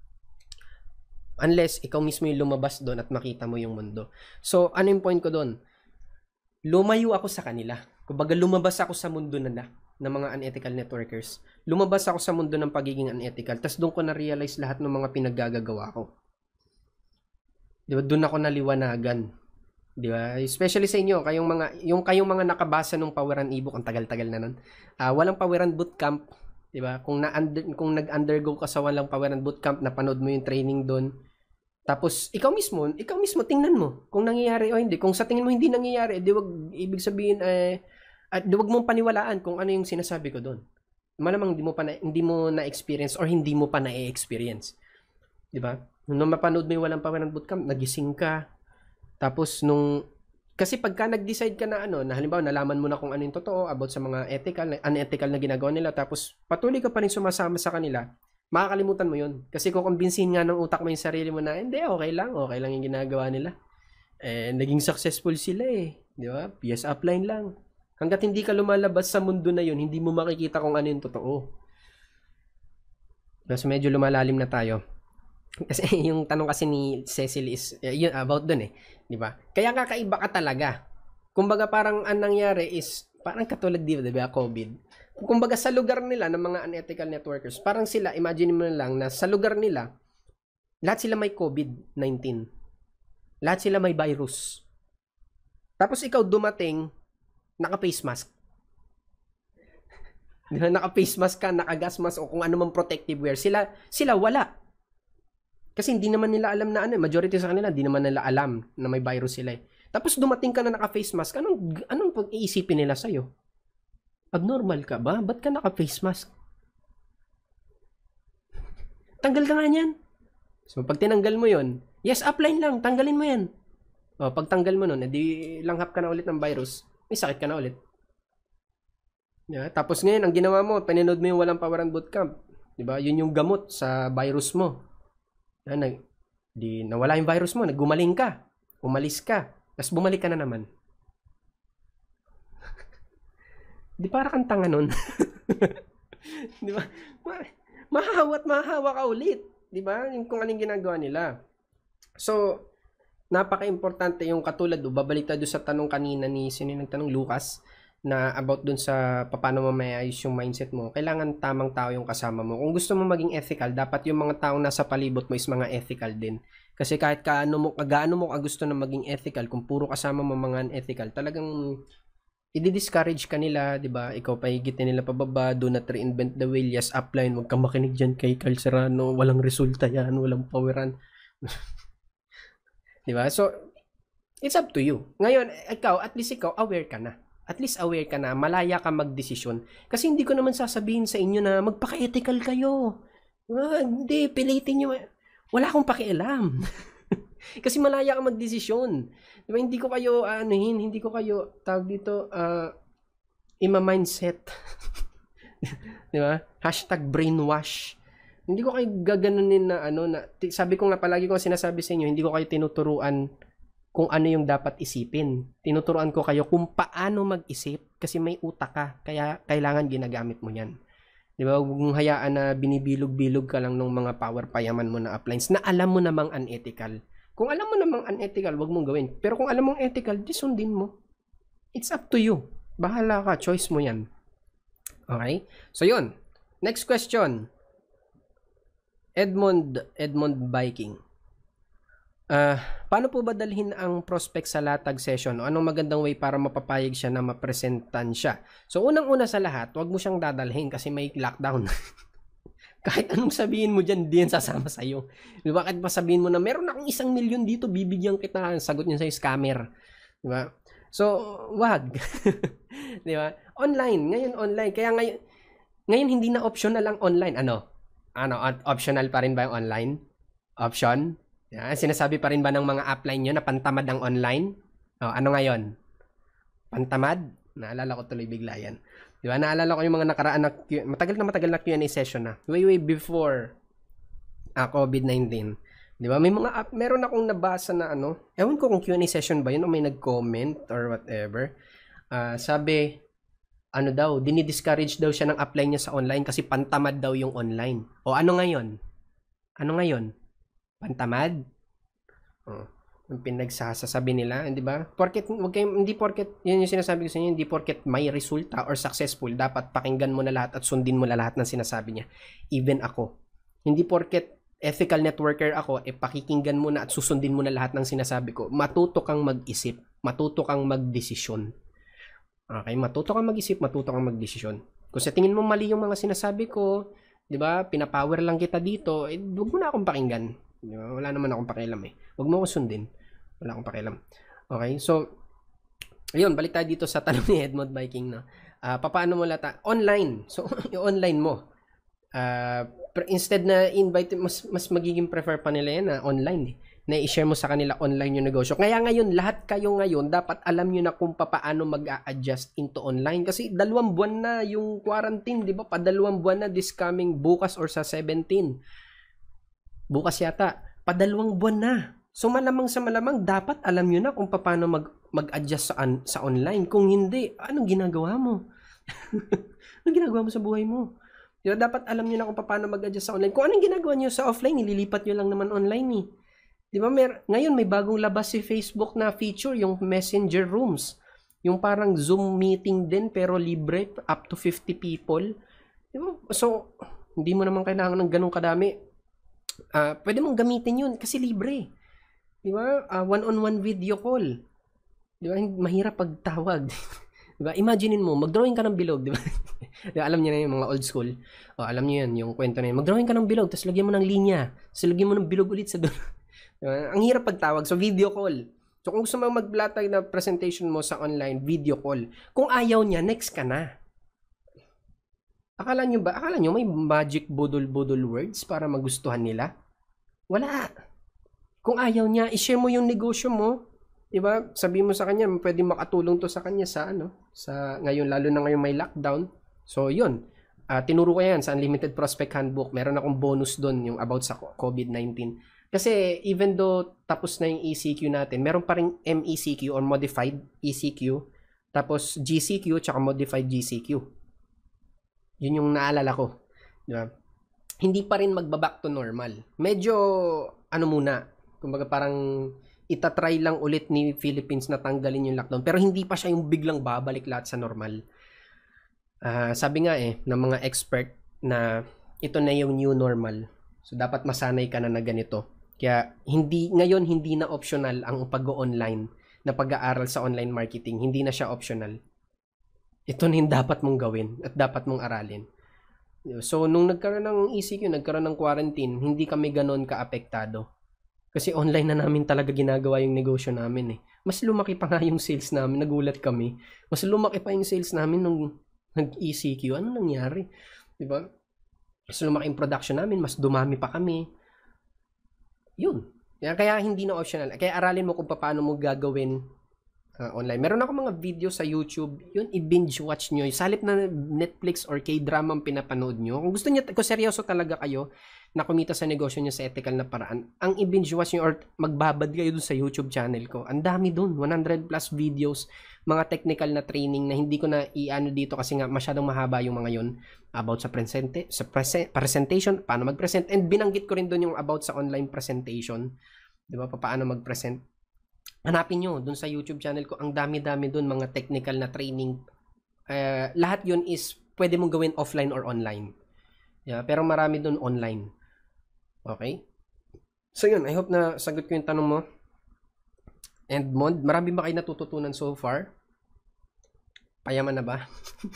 Speaker 1: Unless ikaw mismo yung lumabas doon at makita mo yung mundo. So, ano yung point ko doon? Lumayo ako sa kanila. Kumbaga, lumabas ako sa mundo nila ng mga unethical networkers. Lumabas ako sa mundo ng pagiging unethical. Tapos doon ko na-realize lahat ng mga pinaggagawa ko. Diba? Doon ako naliwanagan. Di ba? Especially sa inyo, kayong mga yung kayong mga nakabasa ng Poweran ebook, ang tagal-tagal na nun. Uh, walang Poweran bootcamp, di ba? Kung na under, kung nag-undergo ka sa walang Poweran bootcamp, napanood mo yung training doon. Tapos ikaw mismo, ikaw mismo tingnan mo kung nangyayari o hindi. Kung sa tingin mo hindi nangyayari, di wag ibig sabihin eh at di wag mong paniwalaan kung ano yung sinasabi ko doon. Malamang hindi mo pa na, hindi mo na-experience or hindi mo pa na-experience. Di ba? Nung mapanood mo yung walang Poweran bootcamp, nagising ka. Tapos nung kasi pagka nag-decide ka na ano, na halimbawa nalaman mo na kung ano yung totoo about sa mga ethical, unethical na ginagawa nila, tapos patuloy ka pa rin sumasama sa kanila, makakalimutan mo yun. Kasi kukumbinsihin nga ng utak mo yung sarili mo na, hindi, okay lang, okay lang yung ginagawa nila. Eh, naging successful sila eh. Di ba? P S upline lang. Hanggat hindi ka lumalabas sa mundo na yun, hindi mo makikita kung ano yung totoo. So medyo lumalalim na tayo. Kasi yung tanong kasi ni Cecil is uh, yun, about dun eh, di ba? Kaya kakaiba ka talaga. Kumbaga parang ang nangyari is parang katulad di ba COVID. Kumbaga sa lugar nila ng mga unethical networkers, parang sila, imagine mo na lang na sa lugar nila lahat sila may COVID nineteen. Lahat sila may virus. Tapos ikaw dumating naka-face mask. Di ba, naka-face mask ka, naka-gas mask o kung ano mang protective wear. Sila sila wala. Kasi hindi naman nila alam na ano, majority sa kanila, hindi naman nila alam na may virus sila eh. Tapos dumating ka na naka-face mask, anong, anong pag-iisipin nila sa'yo? Abnormal ka ba? Ba't ka naka-face mask? Tanggal ka nga niyan. So, pag tinanggal mo yon, yes, upline lang, tanggalin mo yan. O, pag tanggal mo nun, edi langhap ka na ulit ng virus, may sakit ka na ulit. Yeah, tapos ngayon, ang ginawa mo, pinanood mo yung walang Poweran bootcamp. Diba? Yun yung gamot sa virus mo. Na, di, nawala yung virus mo, naggumaling ka, umalis ka, tapos bumalik ka na naman. Di para kang tanga nun. Di ba? Mahahawa at mahahawa ka ulit. Di ba? Yung kung anong ginagawa nila. So, napaka-importante yung katulad do, babalik tayo sa tanong kanina ni sino yung nagtanong, Lucas, na about dun sa paano mamayayos yung mindset mo. Kailangan tamang tao yung kasama mo. Kung gusto mo maging ethical, dapat yung mga taong nasa palibot mo is mga ethical din. Kasi kahit kaano mo, gaano mo ka gusto na maging ethical, kung puro kasama mo mga unethical, talagang i-discourage ka nila, di ba? Ikaw pa higitin nila pababa, do not reinvent the wheel, yes, upline, huwag kang makinig dyan kay Carl Serrano, walang resulta yan, walang poweran. Di ba? So, it's up to you. Ngayon, ikaw, at least ikaw, aware ka na. At least aware ka na, malaya ka magdesisyon. Kasi hindi ko naman sasabihin sa inyo na magpaka-ethical kayo. Ah, hindi, pilitin nyo. Wala akong pakialam. Kasi malaya ka magdesisyon. Diba, hindi ko kayo, anuhin, hindi ko kayo, tawag dito, uh, ima-mindset. Diba? Hashtag brainwash. Hindi ko kayo gaganunin na, ano, na, sabi ko nga, palagi ko sinasabi sa inyo, hindi ko kayo tinuturuan kung ano yung dapat isipin. Tinuturuan ko kayo kung paano mag-isip kasi may utak ka. Kaya kailangan ginagamit mo yan. Di ba? Huwag mong hayaan na binibilog-bilog ka lang ng mga power payaman mo na uplines na alam mo namang unethical. Kung alam mo namang unethical, huwag mong gawin. Pero kung alam mong ethical, di sundin mo. It's up to you. Bahala ka. Choice mo yan. Okay? So, yun. Next question. Edmond, Edmond Viking. Uh, paano po ba dalhin ang prospect sa latag session? O anong magandang way para mapapayag siya na mapresentan siya? So, unang-una sa lahat, wag mo siyang dadalhin kasi may lockdown. Kahit anong sabihin mo dyan, di yan sasama sa'yo. Diba? Kahit pa sabihin mo na meron akong isang milyon dito, bibigyan kita. Sagot niya sa'yo, scammer. Diba? So, wag. Diba? Online. Ngayon, online. Kaya ngayon, ngayon hindi na optional ang online. Ano? Ano? Optional pa rin ba yung online? Option? Yeah, sinasabi pa rin ba ng mga upline nyo na pantamad ang online? Oh, ano ngayon? Pantamad? Naalala ko tuloy bigla yan. Di ba? Naalala ko yung mga nakaraan na, matagal na matagal na Q and A session na. Way, way before uh, COVID nineteen. 'Di ba? May mga app, meron akong nabasa na ano, ewan ko kung Q and A session ba 'yun o may nag-comment or whatever. Ah, sabi ano daw, dinidiscourage daw siya ng apply niya sa online kasi pantamad daw yung online. O ano ngayon? Ano ngayon? Pantamad? Oh, yung pinagsasasabi nila, di ba? Porket, wag kayong, hindi porket, yun yung sinasabi ko sa inyo, hindi porket may resulta or successful, dapat pakinggan mo na lahat at sundin mo na lahat ng sinasabi niya. Even ako. Hindi porket ethical networker ako, eh pakikinggan mo na at susundin mo na lahat ng sinasabi ko. Matuto kang mag-isip. Matuto kang mag-desisyon. Okay, matuto kang mag-isip, matuto kang mag-desisyon. Kung sa tingin mo mali yung mga sinasabi ko, 'di ba? Pinapower lang kita dito, eh wag mo na akong pakinggan. 'Di ba? Wala naman akong pakialam eh. Wag mo akong sundin. Wala akong pakialam. Okay? So, ayun, balik tayo dito sa tanong ni Edmond Viking, no. Ah, uh, papaano mo lata online? So, yung online mo. Ah, uh, instead na invite, mas mas magiging prefer pa nila yan na online eh, na i-share mo sa kanila online yung negosyo. Kaya ngayon, lahat kayo ngayon, dapat alam nyo na kung paano mag-a-adjust into online. Kasi dalawang buwan na yung quarantine, di ba? Padalawang buwan na this coming bukas or sa seventeen. Bukas yata. Padalawang buwan na. So malamang sa malamang, dapat alam nyo na kung paano mag, mag-adjust sa, sa online. Kung hindi, anong ginagawa mo? Anong ginagawa mo sa buhay mo? Diba? Dapat alam nyo na kung paano mag-adjust sa online. Kung anong ginagawa nyo sa offline, nililipat nyo lang naman online eh. Di ba, mer ngayon may bagong labas si Facebook na feature, yung Messenger Rooms. Yung parang Zoom meeting din pero libre, up to fifty people. Di ba? So, hindi mo naman kailangan ng ganong kadami. Uh, pwede mong gamitin yun kasi libre. Di ba? Uh, one-on-one video call. Di ba? Mahirap pagtawag. Di ba? Imaginein mo, mag-drawing ka ng bilog. Di ba? Diba, alam niyo na yung mga old school. O, alam niyo yan, yung kwento na yun. Mag-drawing ka ng bilog, tapos lagyan mo ng linya. Tapos lagyan mo ng bilog ulit sa dulo. Uh, ang hirap pagtawag. So, video call. So, kung gusto mo maglatag na presentation mo sa online, video call. Kung ayaw niya, next ka na. Akala nyo ba, akala nyo may magic budol-budol words para magustuhan nila? Wala. Kung ayaw niya, i-share mo yung negosyo mo. Diba? Sabi mo sa kanya, pwede makatulong to sa kanya sa ano, sa ngayon, lalo na ngayon may lockdown. So, yun. Uh, tinuro ko yan sa Unlimited Prospect Handbook. Meron akong bonus doon, yung about sa COVID nineteen. Kasi even though tapos na yung E C Q natin, meron pa ring M E C Q or Modified E C Q, tapos G C Q, tsaka Modified G C Q. Yun yung naalala ko. Diba? Hindi pa rin magbaback to normal. Medyo, ano muna, kumbaga parang itatry lang ulit ni Philippines na tanggalin yung lockdown. Pero hindi pa siya yung biglang babalik lahat sa normal. Uh, sabi nga eh, ng mga expert na ito na yung new normal. So, dapat masanay ka na na ganito. Kaya, hindi, ngayon, hindi na optional ang pag-online na pag-aaral sa online marketing. Hindi na siya optional. Ito na yung dapat mong gawin at dapat mong aralin. So, nung nagkaroon ng E C Q, nagkaroon ng quarantine, hindi kami ganon ka-apektado. Kasi online na namin talaga ginagawa yung negosyo namin eh. Mas lumaki pa nga yung sales namin, nagulat kami. Mas lumaki pa yung sales namin nung nag-E C Q. Ano nangyari? Diba? Mas lumaki yung production namin, mas dumami pa kami. Yun. Kaya hindi na optional. Kaya aralin mo kung paano mo gagawin uh, online. Meron ako mga video sa YouTube, yun, i-binge watch nyo. Salip na Netflix or K-drama ang pinapanood nyo. Kung gusto nyo, kung seryoso talaga kayo na kumita sa negosyo nyo sa ethical na paraan, ang i-binge watch nyo or magbabad kayo dun sa YouTube channel ko. Ang dami dun. one hundred plus videos, mga technical na training na hindi ko na i-ano dito kasi nga masyadong mahaba yung mga yun about sa, presente, sa present, presentation, paano mag-present. And binanggit ko rin dun yung about sa online presentation. Di ba? Paano mag-present. Hanapin nyo dun sa YouTube channel ko. Ang dami-dami dun mga technical na training. Uh, lahat yun is pwede mong gawin offline or online. Yeah, pero marami dun online. Okay? So yun, I hope na sagot ko yung tanong mo. And Mod, marami ba kayo natututunan so far? Payaman na ba?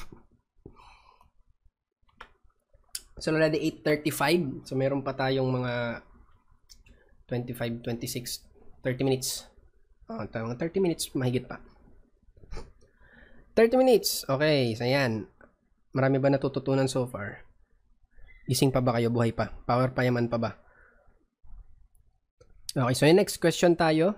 Speaker 1: So already eight thirty-five. So meron pa tayong mga twenty-five, twenty-six, thirty minutes. Oh, mga thirty minutes, mahigit pa. thirty minutes. Okay, so yan. Marami ba natututunan so far? Gising pa ba kayo? Buhay pa? Power payaman pa ba? Okay, so yung next question tayo.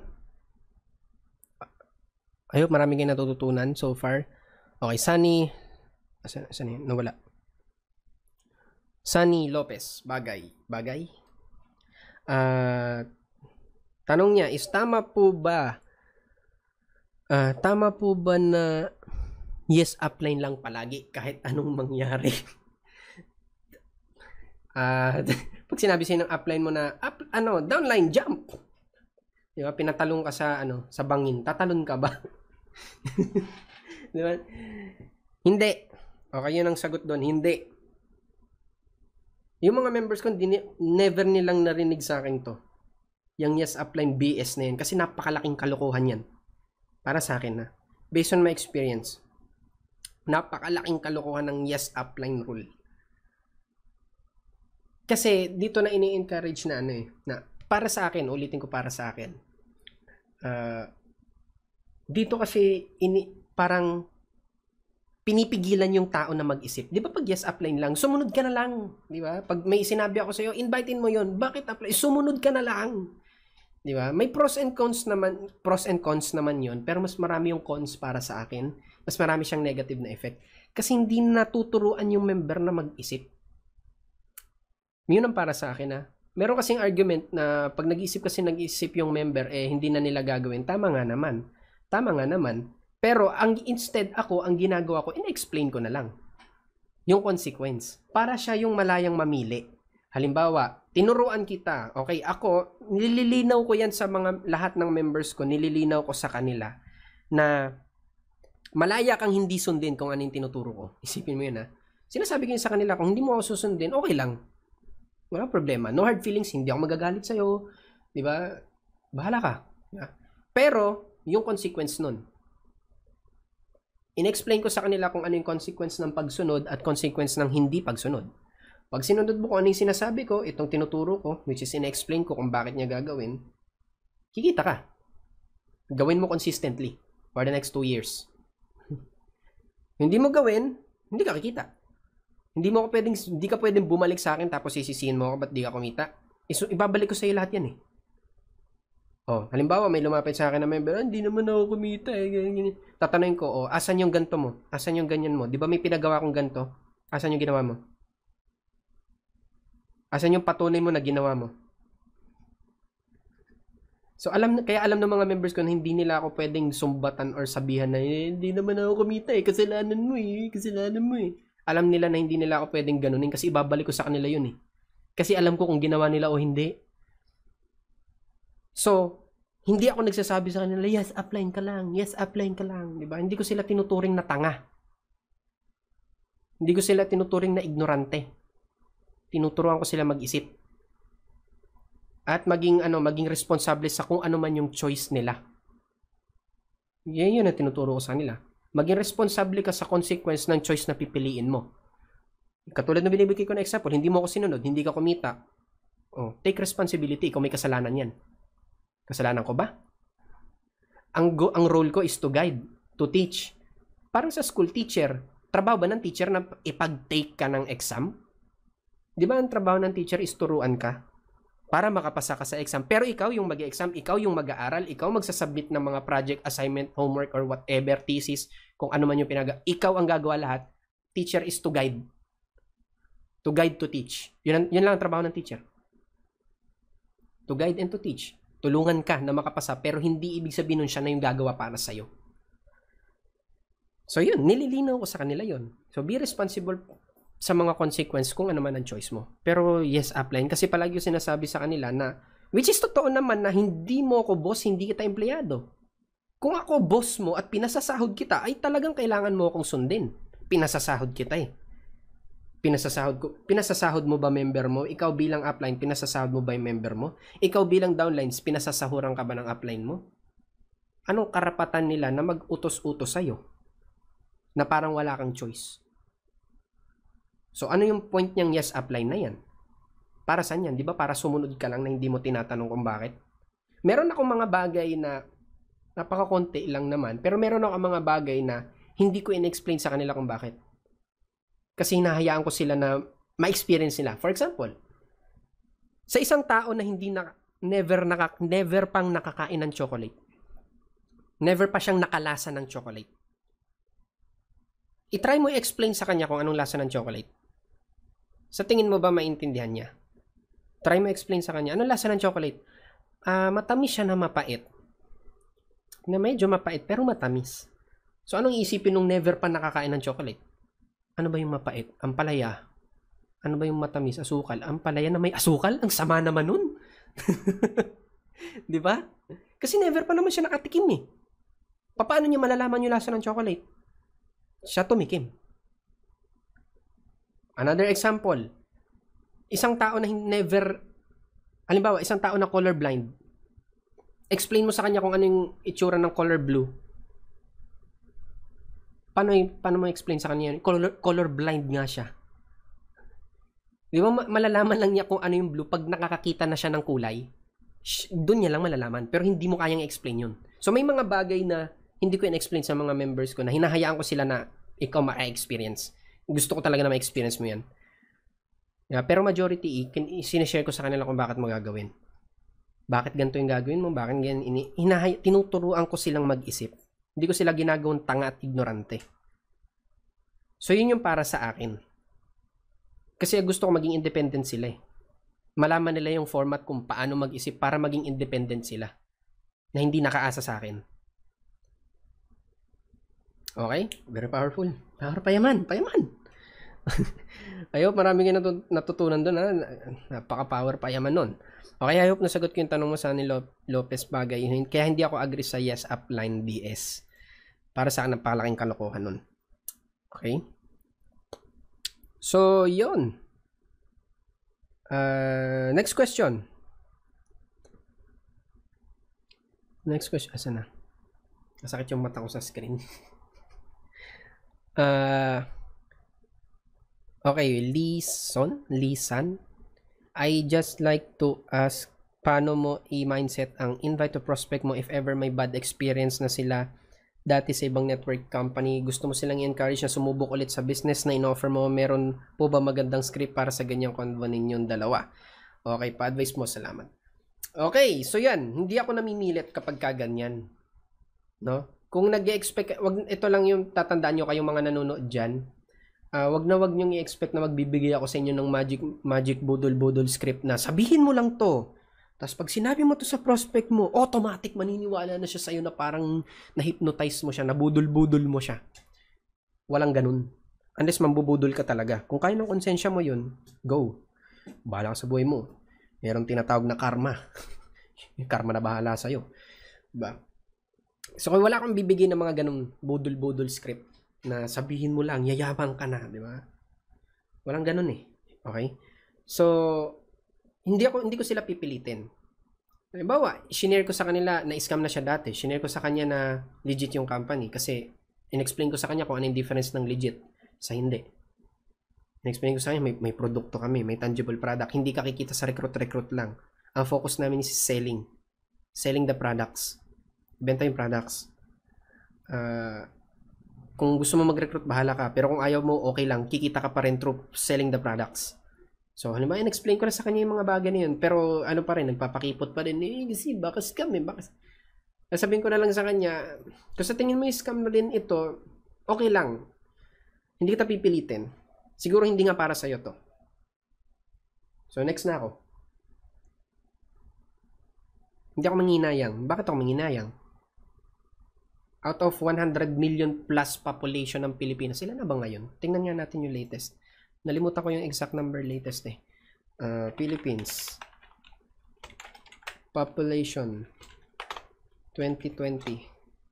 Speaker 1: I hope marami kayo natututunan so far. Okay, Sunny. Saan, saan yun? Nawala. Sunny Lopez. Bagay. Bagay? Uh, tanong niya is, tama po ba, uh, tama po ba na yes, upline lang palagi kahit anong mangyari? uh, pag sinabi sa'yo ng upline mo na, up, ano, downline, jump. Di ba? Pinatalong ka sa, ano, sa bangin. Tatalon ka ba? Di ba? Hindi. Okay, yun ang sagot doon. Hindi. Yung mga members ko, di, never nilang narinig sa akin to. Yung yes upline B S na yun. Kasi napakalaking kalokohan yan. Para sa akin na. Based on my experience. Napakalaking kalokohan ng yes upline rule. Kasi dito na ini-encourage na ano eh. Na para sa akin, ulitin ko para sa akin. Uh, dito kasi ini, parang pinipigilan yung tao na mag-isip. Di ba pag yes upline lang, sumunod ka na lang. Di ba? Pag may sinabi ako sa'yo, invitein mo yon. Bakit apply? Sumunod ka na lang. Di ba? May pros and cons naman, pros and cons naman yon, pero mas marami yung cons para sa akin. Mas marami siyang negative na effect. Kasi hindi natuturuan yung member na mag-isip. Yun ang para sa akin ha. Meron kasing argument na pag nag-isip kasi nag-isip yung member, eh hindi na nila gagawin. Tama nga naman. Tama nga naman. Pero ang instead ako, ang ginagawa ko, in-explain ko na lang yung consequence. Para siya yung malayang mamili. Halimbawa, tinuruan kita. Okay, ako, nililinaw ko yan sa mga lahat ng members ko, nililinaw ko sa kanila na malaya kang hindi sundin kung ano yung tinuturo ko. Isipin mo yun ha. Sinasabi ko yun sa kanila, kung hindi mo ako susundin, okay lang. Wala problema. No hard feelings, hindi ako magagalit sa'yo. Diba? Bahala ka. Diba? Pero, yung consequence nun, in-explain ko sa kanila kung ano yung consequence ng pagsunod at consequence ng hindi pagsunod. Pag sinunod mo kung ano yung sinasabi ko, itong tinuturo ko, which is in-explain ko kung bakit niya gagawin, kikita ka. Gawin mo consistently for the next two years. Hindi mo gawin, hindi ka kikita. Hindi mo ka pwedeng, hindi ka pwedeng bumalik sa akin tapos sisisihin mo ako ba't di ka kumita. Iso, ibabalik ko sa iyo lahat yan eh. Oh, halimbawa may lumapit sa akin na member, hindi naman ako kumita eh. Ganyan, ganyan. Tatanungin ko, oh, asan yung ganto mo? Asan yung ganyan mo? Di ba may pinagawa kong ganto? Asan yung ginawa mo? Asan yung patunay mo na ginawa mo? So alam kaya alam ng mga members ko na hindi nila ako pwedeng sumbatan or sabihan na eh, hindi naman ako kumita eh, kasalanan mo eh, kasalanan mo eh. Alam nila na hindi nila ako pwedeng ganunin kasi ibabalik ko sa kanila yun eh. Kasi alam ko kung ginawa nila o hindi. So, hindi ako nagsasabi sa kanila, yes, upline ka lang, yes, upline ka lang, di ba? Hindi ko sila tinuturing na tanga. Hindi ko sila tinuturing na ignorante. Tinuturuan ko sila mag-isip. At maging ano, maging responsable sa kung ano man yung choice nila. Yan yun na tinuturo ko sa kanila. Maging responsable ka sa consequence ng choice na pipiliin mo. Katulad ng binibigay ko na example, hindi mo ako sinunod, hindi ka kumita. Oh, take responsibility, ikaw may kasalanan yan. Kasalanan ko ba? Ang, go, ang role ko is to guide, to teach. Parang sa school teacher, trabaho ba ng teacher na ipag-take ka ng exam? Di ba ang trabaho ng teacher is turuan ka para makapasa ka sa exam? Pero ikaw yung mag-exam, ikaw yung mag-aaral, ikaw magsasubmit ng mga project, assignment, homework, or whatever, thesis, kung ano man yung pinag- ikaw ang gagawa lahat. Teacher is to guide. To guide, to teach. Yun, yun lang ang trabaho ng teacher. To guide and to teach. Tulungan ka na makapasa, pero hindi ibig sabihin nun siya na yung gagawa para sa'yo. So yun, nililinaw ko sa kanila yun. So be responsible sa mga consequence kung ano man ang choice mo. Pero yes, upline. Kasi palagi yung sinasabi sa kanila na, which is totoo naman na hindi mo ako boss, hindi kita empleyado. Kung ako boss mo at pinasasahod kita, ay talagang kailangan mo akong sundin. Pinasasahod kita eh. Pinasasahod ko, pinasasahod mo ba member mo? Ikaw bilang upline, pinasasahod mo ba yung member mo? Ikaw bilang downlines, pinasasahuran ka ba ng upline mo? Anong karapatan nila na mag-utos-utos sa'yo? Na parang wala kang choice. So ano yung point niyang yes upline na yan? Para saan yan? Di ba para sumunod ka lang na hindi mo tinatanong kung bakit? Meron akong mga bagay na napakakonti lang naman, pero meron akong mga bagay na hindi ko in-explain sa kanila kung bakit. Kasi hinahayaan ko sila na ma-experience nila. For example, sa isang tao na hindi na never naka, never pang nakakain ng chocolate. Never pa siyang nakalasa ng chocolate. I-try mo i-explain sa kanya kung anong lasa ng chocolate. Sa tingin mo ba maintindihan niya? Try mo explain sa kanya, ano lasa ng chocolate? Ah, uh, matamis siya na mapait. Na medyo mapait, pero matamis. So, anong isipin nung never pa nakakain ng chocolate? Ano ba yung mapait? Ang palaya. Ano ba yung matamis? Asukal. Ang palaya na may asukal? Ang sama naman nun. Di ba? Kasi never pa naman siya nakatikim eh. Paano niya malalaman yung lasa ng chocolate? Siya tumikim. Another example. Isang tao na never, halimbawa, isang tao na colorblind. Explain mo sa kanya kung ano yung itsura ng color blue. Paano, paano mo explain sa kanya yun? Color, colorblind nga siya. Di ba malalaman lang niya kung ano yung blue pag nakakakita na siya ng kulay? Doon niya lang malalaman. Pero hindi mo kayang explain yun. So may mga bagay na hindi ko in-explain sa mga members ko na hinahayaan ko sila na ikaw ma-experience. Gusto ko talaga na ma-experience mo yan. Yeah, pero majority, sinishare ko sa kanila kung bakit mo gagawin. Bakit ganito yung gagawin mo? Bakit ganyan? Hinahay, tinuturuan ko silang mag-isip. Hindi ko sila ginagawang tanga at ignorante. So yun yung para sa akin. Kasi gusto ko maging independent sila eh. Malaman nila yung format kung paano mag-isip para maging independent sila. Na hindi nakaasa sa akin. Okay? Very powerful. Power payaman. Payaman. I hope marami kayo natut natutunan doon. Ha? Napaka-power payaman nun. Okay, I hope nasagot ko yung tanong mo sa ni Lopez Bagay. Kaya hindi ako agree sa yes upline B S. Para sa akin, napakalaking kalokohan nun. Okay? So, yun. Uh, next question. Next question. Asa na? Masakit yung mata ko sa screen. uh, okay, Lison? Lisan? I just like to ask, paano mo i-mindset ang invite to prospect mo if ever may bad experience na sila dati sa ibang network company? Gusto mo silang i-encourage na sumubok ulit sa business na in-offer mo? Meron po ba magandang script para sa ganyang convo ninyong dalawa? Okay, pa-advise mo, salamat. Okay, so yan. Hindi ako namimilit kapag kaganyan. No? Kung nag-expect, wag, ito lang yung tatandaan nyo kayong mga nanonood dyan. Uh, wag na wag nyo i-expect na magbibigay ako sa inyo ng magic, magic budol-budol script na sabihin mo lang to. Tapos pag sinabi mo to sa prospect mo, automatic maniniwala na siya sa'yo na parang na-hypnotize mo siya, nabudol-budol mo siya. Walang ganun. Unless mambubudol ka talaga. Kung kaya ng konsensya mo yun, go. Bahala ka sa buhay mo. Merong tinatawag na karma. Karma na bahala sa'yo. Diba? So kung wala kang bibigyan ng mga ganung budol-budol script, na sabihin mo lang, yayaman ka na, di ba? Walang ganun eh. Okay? So, hindi ako hindi ko sila pipilitin. Halimbawa, shinare ko sa kanila na scam na siya dati. Shinare ko sa kanya na legit yung company kasi in-explain ko sa kanya kung ano yung difference ng legit sa hindi. In-explain ko sa kanya, may, may produkto kami, may tangible product. Hindi ka kikita sa recruit-recruit lang. Ang focus namin is selling. Selling the products. Benta yung products. Uh, Kung gusto mo mag-recruit, bahala ka. Pero kung ayaw mo, okay lang. Kikita ka pa rin through selling the products. So, halimbawa, in-explain ko na sa kanya yung mga bagay na yun. Pero, ano pa rin, nagpapakipot pa rin. Eh, kasi baka scam eh. Baka... Sabihin ko na lang sa kanya, kung sa tingin mo yung scam na rin ito, okay lang. Hindi kita pipilitin. Siguro hindi nga para sa'yo to. So, next na ako. Hindi ako manginayang. Bakit ako manginayang? Out of one hundred million plus population ng Pilipinas, sila na ba ngayon? Tingnan nga natin yung latest. Nalimutan ko yung exact number latest eh. Uh, Philippines. Population. twenty twenty.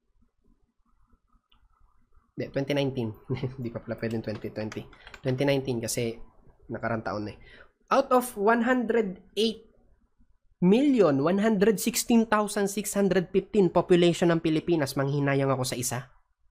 Speaker 1: Hindi, twenty nineteen. Hindi pa pala pwedeng twenty twenty. twenty nineteen kasi nakarang taon eh. Out of one hundred eight million, one hundred sixteen thousand six hundred fifteen population ng Pilipinas, manghinayang ako sa isa.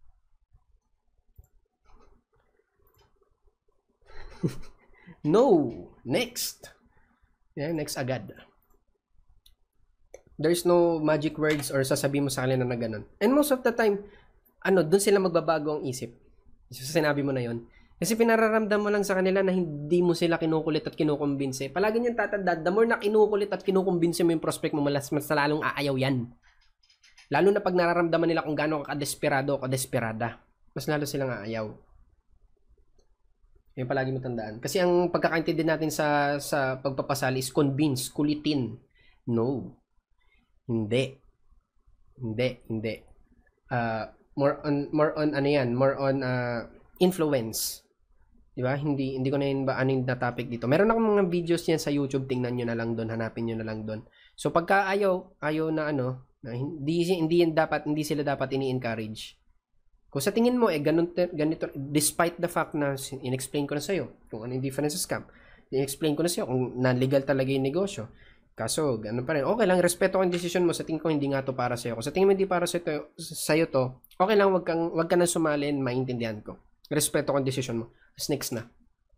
Speaker 1: No. Next. Yeah, next agad. There's no magic words or sasabihin mo sa kanila na ganun. And most of the time, ano, dun sila magbabago ang isip. So, sinabi mo na yon. Kasi pinararamdam mo lang sa kanila na hindi mo sila kinukulit at kinukumbinse. Palagi niyong tatandaan, the more na kinukulit at kinukumbinse mo yung prospect mo, mas, mas lalong aayaw yan. Lalo na pag nararamdaman nila kung gaano ka desperado o kadesperada. Mas lalo silang aayaw. Yung palagi mo tandaan. Kasi ang pagkakaintindi natin sa sa pagpapasali is convince, kulitin. No. Hindi. Hindi, hindi. Uh, more on more on ano yan, more on uh, influence. 'Di ba? Hindi hindi ko na yun ba ano yung na topic dito. Meron akong mga videos niyan sa YouTube, tingnan niyo na lang doon, hanapin niyo na lang doon. So pagka ayaw, ayaw na ano, na hindi hindi yan dapat hindi sila dapat ini-encourage. Kung sa tingin mo eh ganun ganito, despite the fact na in-explain ko na sa iyo kung ano yung difference sa scam, in-explain ko na sa iyo kung non-legal talaga yung negosyo. Kaso ganun pa rin. Okay lang, respeto ko yung decision mo. Sa tingin ko hindi nga to para sa iyo. Kung sa tingin mo hindi para sa iyo sa iyo to, okay lang, wag kang wag ka nang sumali, maintindihan ko. Respeto ko yung decision mo. Next na.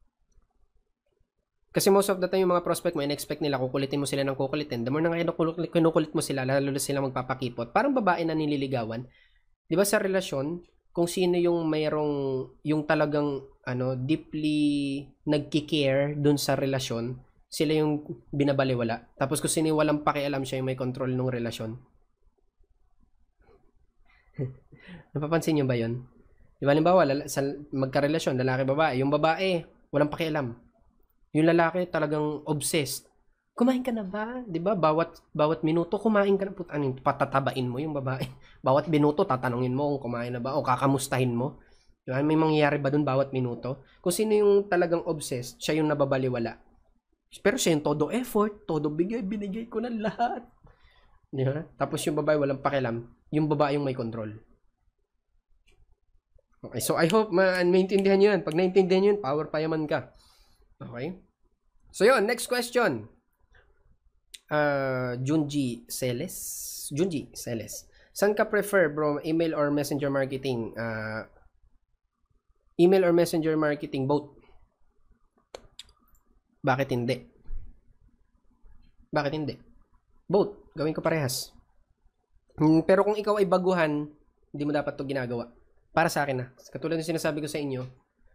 Speaker 1: Kasi most of the time yung mga prospect mo, in-expect nila kukulitin mo sila ng kukulitin. The more na kinukulit, kinukulit mo sila, lalo na sila magpapakipot. Parang babae na nililigawan. Di ba sa relasyon, kung sino yung mayroong, yung talagang ano, deeply nagki-care dun sa relasyon, sila yung binabaliwala. Tapos kung sino yung walang pakialam, siya yung may control ng relasyon. Napapansin nyo ba yun? Di ba, halimbawa, sa magkarelasyon, lalaki, babae. Yung babae, walang pakialam. Yung lalaki, talagang obsessed. Kumain ka na ba? Di ba? Bawat, bawat minuto, kumain ka na. Puta, ano, patatabain mo yung babae. Bawat minuto, tatanungin mo kung kumain na ba o kakamustahin mo. Di ba? May mangyayari ba dun bawat minuto? Kung sino yung talagang obsessed, siya yung nababaliwala. Pero siya yung todo effort, todo bigay, binigay ko na lahat. Di ba? Tapos yung babae, walang pakialam. Yung babae yung may control. Okay, so I hope ma-maintindihan nyo yan. Pag naintindihan nyo yun, power payaman ka. Okay? So yun, next question. Uh, Junji Celes. Junji Celes. Saan ka prefer, bro? Email or messenger marketing? Uh, email or messenger marketing? Both. Bakit hindi? Bakit hindi? Both. Gawin ko parehas. Hmm, pero kung ikaw ay baguhan, hindi mo dapat ito ginagawa. Para sa akin na. Katulad ng sinasabi ko sa inyo,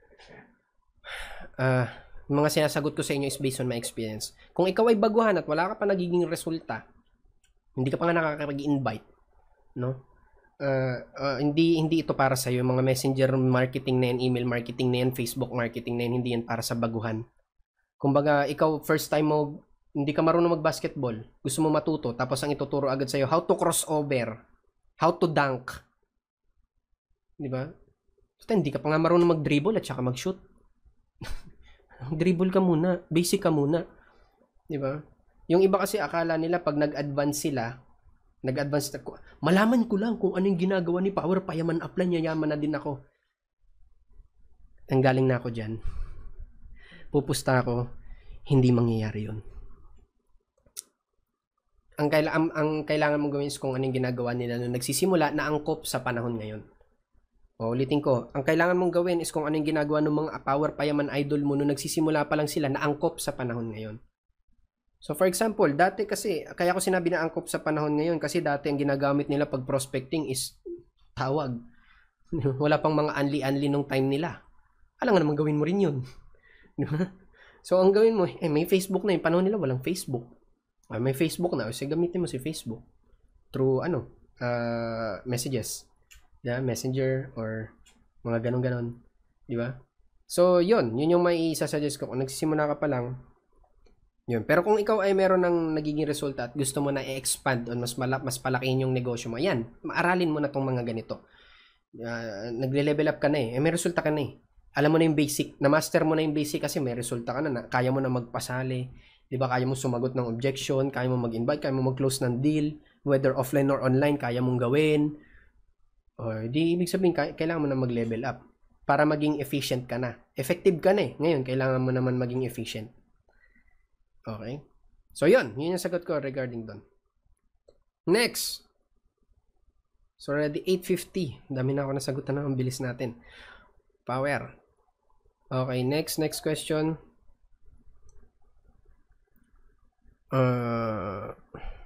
Speaker 1: uh, mga sinasagot ko sa inyo is based on my experience. Kung ikaw ay baguhan at wala ka pa nagiging resulta, hindi ka pa nga nakakapag-invite, no? Uh, uh, hindi hindi ito para sa iyo. Mga messenger marketing na yan, email marketing na yan, Facebook marketing na yan, hindi yan para sa baguhan. Kumbaga, ikaw first time mo, hindi ka marunong mag-basketball, gusto mo matuto, tapos ang ituturo agad sa iyo, how to crossover, how to dunk. Di ba? So, hindi ka pa nga marunong mag-dribble at saka mag-shoot. Dribble ka muna, basic ka muna. Di ba? Yung iba kasi akala nila pag nag-advance sila, nag-advance na, malaman ko lang kung ano yung ginagawa ni Power, payaman upline, yayaman na din ako. Tanggaling na ako dyan. Pupusta ako, hindi mangyayari yun. Ang, kaila ang, ang kailangan mong gawin is kung anong ginagawa nila nung nagsisimula na angkop sa panahon ngayon. O, ulitin ko, ang kailangan mong gawin is kung anong ginagawa ng mga Power Payaman idol mo nung nagsisimula pa lang sila na angkop sa panahon ngayon. So for example, dati kasi, kaya ko sinabi na angkop sa panahon ngayon kasi dati ang ginagamit nila pag prospecting is tawag. Wala pang mga unli-unli nung time nila. Alam nga naman gawin mo rin yun. So ang gawin mo, eh may Facebook na yung panahon nila, walang Facebook. Ay, may Facebook na, so gamitin mo si Facebook through ano, uh, messages. Yeah, messenger or mga ganon-ganon, di ba? So, yun, yun yung may isa-suggest ko. Kung nagsisimula ka pa lang, yun. Pero kung ikaw ay meron ng nagiging resulta at gusto mo na i-expand on mas malak, mas palakihin yung negosyo mo, ayan, maaralin mo na tong mga ganito. Uh, nagle-level up ka na eh. eh, may resulta ka na eh. Alam mo na yung basic, na-master mo na yung basic kasi may resulta ka na, na kaya mo na magpasali, di ba? Kaya mo sumagot ng objection, kaya mo mag-invite, kaya mo mag-close ng deal, whether offline or online, kaya mong gawin. O, di ibig sabihin, kailangan mo na mag-level up para maging efficient ka na. Effective ka na eh. Ngayon, kailangan mo naman maging efficient. Okay? So, yun. Yun yung sagot ko regarding doon. Next. So, already eight fifty. Dami na ako nasagutan na. Ang bilis natin. Power. Okay, next. Next question. Uh...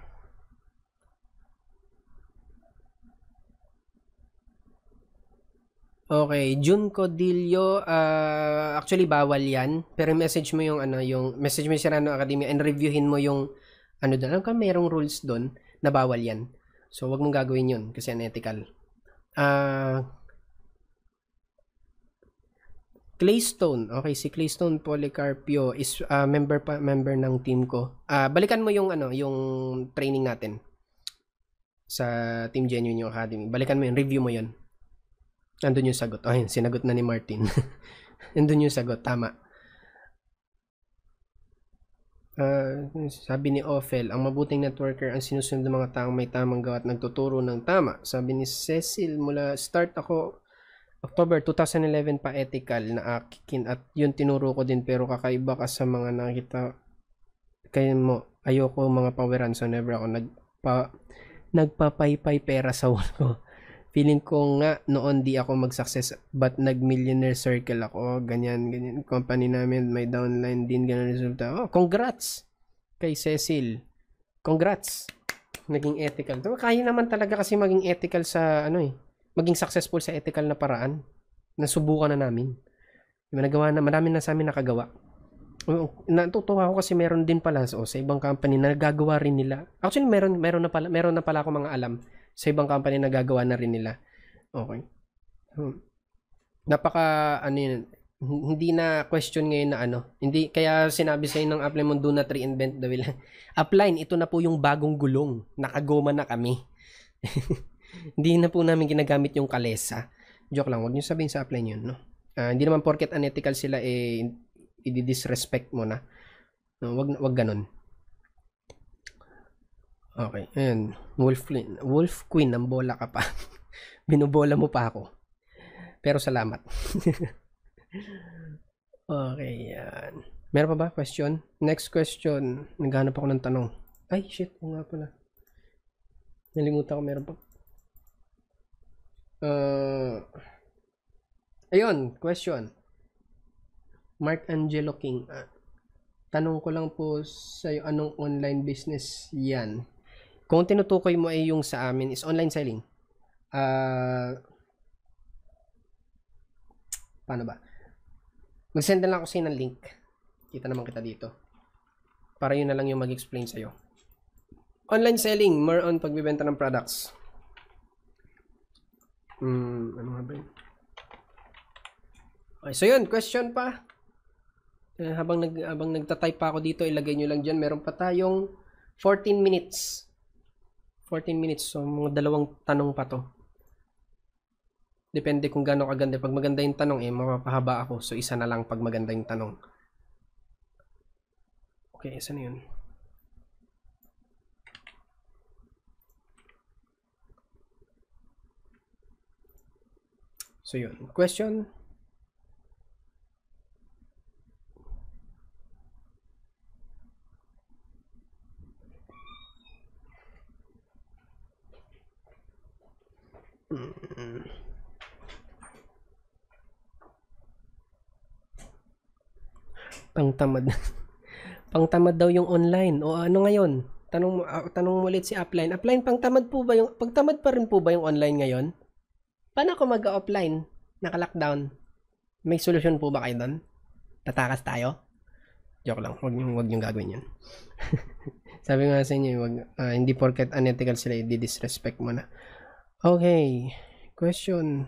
Speaker 1: Okay, Jun Codillo, uh, actually bawal 'yan, pero message mo yung ano, yung message mo si Serrano Academy and reviewin mo yung ano doon. Alam ka mayroong rules doon na bawal 'yan. So wag mong gagawin 'yun kasi unethical. Ah uh, Claystone. Okay, si Claystone Policarpio is uh, member pa member ng team ko. Uh, balikan mo yung ano, yung training natin sa Team Genuine yung Academy. Balikan mo yun, review mo yun. Nandun yung sagot. Oh, yun, sinagot na ni Martin. Nandun yung sagot, tama. Uh, sabi ni Ophel, ang mabuting networker ang sinusunod ng mga taong may tamang gawa at nagtuturo ng tama. Sabi ni Cecil, mula start ako October twenty eleven pa ethical na akin at yun tinuro ko din pero kakaiba ka sa mga nakita kayo mo. Ayoko mga paweran so never ako nagpa, nagpapaypay pera sa wall ko. Feeling ko nga noon di ako mag-success but nag-millionaire circle ako. Ganyan, ganyan. Company namin may downline din ganyan resulta. Oh, congrats kay Cecil. Congrats. Naging ethical. Kaya naman talaga kasi maging ethical sa ano eh. Maging successful sa ethical na paraan. Nasubukan na namin. Nagawa na, marami na sa amin nakagawa. Natutuwa ako kasi meron din pala so, sa ibang company na nagagawa rin nila. Actually, meron, meron, na pala, meron na pala ako mga alam sa ibang company na nagagawa na rin nila. Okay. Hmm. Napaka, ano yun, hindi na question ngayon na ano. Hindi, kaya sinabi sa'yo ng Upline mo, do not reinvent the wheel. Upline, ito na po yung bagong gulong. Nakagoma na kami. Hindi na po namin ginagamit yung kalesa. Joke lang, huwag nyo sabihin sa upline yun, no? Uh, hindi naman porket unethical sila, eh, i-disrespect mo na. No, wag, wag ganun. Okay, ayan. Wolf Queen, Wolf Queen, ang bola ka pa. Binubola mo pa ako. Pero salamat. Okay, yan. Meron pa ba question? Next question. Naghanap ako ng tanong. Ay, shit. O nga pala. Nalimutan ko, meron pa. Uh, ayun, question. Mark Angelo King. Uh, tanong ko lang po sa'yo, anong online business yan? Kung tinutukoy mo ay yung sa amin is online selling. Uh, paano ba? Mag-send na lang ako sa'yo ng link. Kita naman kita dito. Para yun na lang yung mag-explain sa'yo. Online selling, more on pagbibenta ng products. Hmm, ano nga ba yun? Okay, so yun, question pa. Eh, habang, nag, habang nagtatype pa ako dito, ilagay nyo lang dyan. Meron pa tayong fourteen minutes. fourteen minutes, so mga dalawang tanong pa to. Depende kung gaano kaganda. Pag maganda yung tanong, eh, mapapahaba ako. So, isa na lang pag maganda yung tanong. Okay, isa na yun. So yun, question. Mm-hmm. Pangtamad. Pangtamad daw yung online. O ano ngayon? Tanong mo, uh, tanong mo ulit si Upline. Upline, pangtamad po ba yung pagtamad pa rin po ba yung online ngayon? Paano ako mag-offline? Naka-lockdown. May solusyon po ba kayo doon? Tatakas tayo? Joke lang. Huwag niyong, huwag niyong gagawin yun. Sabi nga sa inyo, wag, uh, hindi porket unethical sila, i-disrespect mo na. Okay. Question.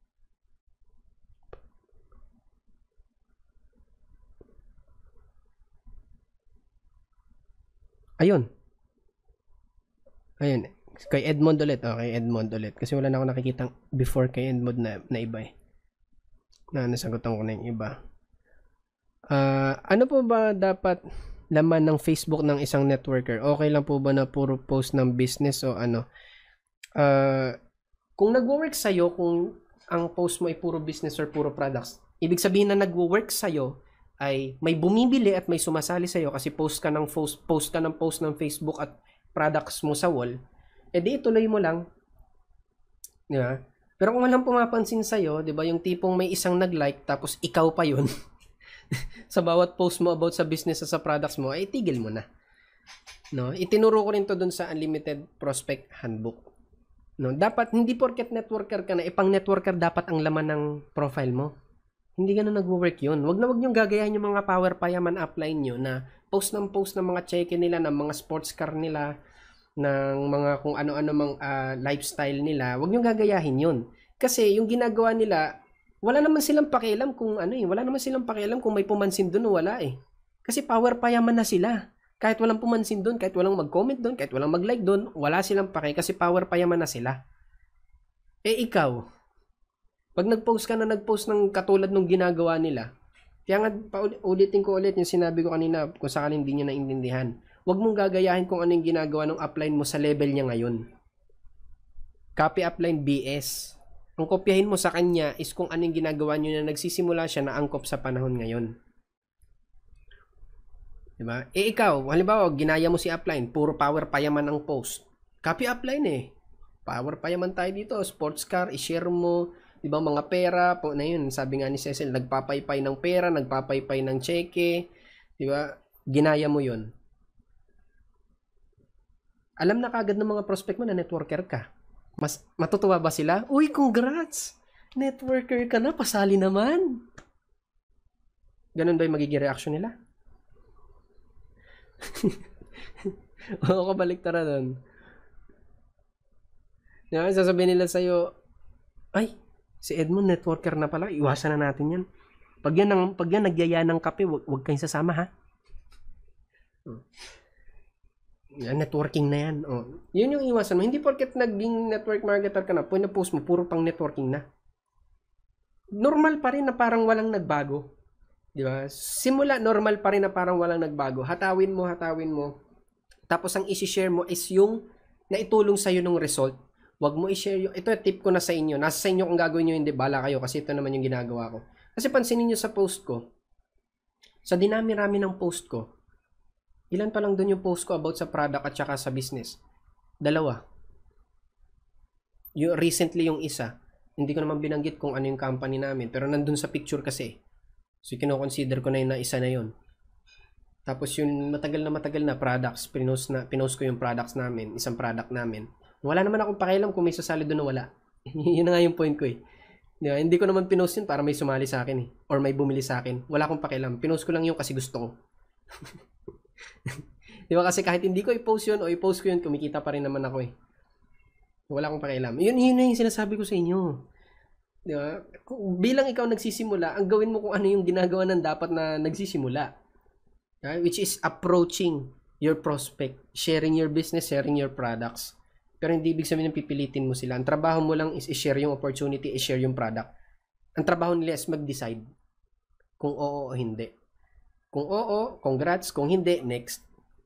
Speaker 1: Ayun. Ayun. Kay Edmond ulit. Okay, Edmond ulit. Kasi wala na ako nakikita before kay Edmond na, na iba eh. Na nasagutan ko na yung iba. Uh, ano po ba dapat laman ng Facebook ng isang networker? Okay lang po ba na puro post ng business o ano? Uh, kung nagwo-work sa'yo, kung ang post mo ay puro business or puro products, ibig sabihin na nagwo-work sa'yo ay may bumibili at may sumasali sa'yo kasi post ka ng post, post ka ng post ng Facebook at products mo sa wall, eh di ituloy mo lang. Di ba? Pero kung walang pumapansin sa'yo, di ba, yung tipong may isang nag-like tapos ikaw pa yun sa bawat post mo about sa business sa products mo, ay tigil mo na. No? Itinuro ko rin to dun sa Unlimited Prospect Handbook. No? Dapat, hindi porket networker ka na, ipang networker dapat ang laman ng profile mo. Hindi ganun nag-work yun. Wag na wag nyo gagayahin yung mga power payaman upline nyo na post ng post ng mga check nila, ng mga sports car nila, ng mga kung ano-ano mang uh, lifestyle nila. Wag nyo gagayahin yun. Kasi yung ginagawa nila, wala naman silang pakialam kung ano eh, wala naman silang pakialam kung may pumansin doon o wala eh. Kasi power payaman na sila. Kahit walang pumansin doon, kahit walang mag-comment doon, kahit walang mag-like doon, wala silang paki kasi power payaman na sila. Eh ikaw, pag nag-post ka na nag-post ng katulad ng ginagawa nila, kaya nga ulitin ko ulit yung sinabi ko kanina kung sakaling hindi nyo naintindihan. Huwag mong gagayahin kung ano yung ginagawa ng upline mo sa level niya ngayon. Copy upline B S. Ang kopyahin mo sa kanya is kung anong ginagawa nyo na nagsisimula siya na angkop sa panahon ngayon. Diba? Eh ikaw, halimbawa, ginaya mo si upline, puro power payaman ang post. Copy upline eh. Power payaman tayo dito, sports car, i-share mo, diba, mga pera, po na yun, sabi nga ni Cecil, nagpapaypay ng pera, nagpapaypay ng cheque, diba? Ginaya mo yun. Alam na kagad ng mga prospect mo na networker ka. Mas matutuwa ba sila? Uy, congrats! Networker ka na, pasali naman. Ganun ba yung magiging reaction nila? Oo, kabalik tara doon. Yan, sasabihin nila sa'yo, ay, si Edmond networker na pala, iwasan na natin yan. Pag yan, ang, pag yan nagyaya ng kape, wag, wag kayong sasama ha. Yan, networking na yan. Oh. Yun yung iwasan mo. Hindi porket naging network marketer ka na, po na post mo, puro pang networking na. Normal pa rin na parang walang nagbago. Di ba? Simula, normal pa rin na parang walang nagbago. Hatawin mo, hatawin mo. Tapos ang isi-share mo is yung naitulong sa'yo ng result. Wag mo i-share yung, ito tip ko na sa inyo. Nasa sa inyo kung gagawin nyo, hindi, bala kayo kasi ito naman yung ginagawa ko. Kasi pansinin nyo sa post ko, sa dinami-rami ng post ko, ilan pa lang doon yung post ko about sa product at saka sa business? Dalawa. Yung recently yung isa, hindi ko naman binanggit kung ano yung company namin, pero nandun sa picture kasi. So, kino-consider ko na yun na isa na yun. Tapos yung matagal na matagal na products, pinost, na, pinost ko yung products namin, isang product namin. Wala naman akong pakialam kung may sasali doon o wala. Yun na nga yung point ko eh. Diba? Hindi ko naman pinost yun para may sumali sa akin eh. Or may bumili sa akin. Wala akong pakialam. Pinost ko lang yun kasi gusto ko. Diba? Kasi kahit hindi ko i-post yun o i-post ko yun, kumikita pa rin naman ako eh. Wala akong pakialam. Yun, yun na yung sinasabi ko sa inyo. Diba? Bilang ikaw nagsisimula, ang gawin mo kung ano yung ginagawa ng dapat na nagsisimula. Okay? Which is approaching your prospect, sharing your business, sharing your products. Pero hindi ibig sabihin ng pipilitin mo sila. Ang trabaho mo lang is i-share yung opportunity, i-share yung product. Ang trabaho nila is mag-decide kung oo o hindi. Kung oo, congrats. Kung hindi, next.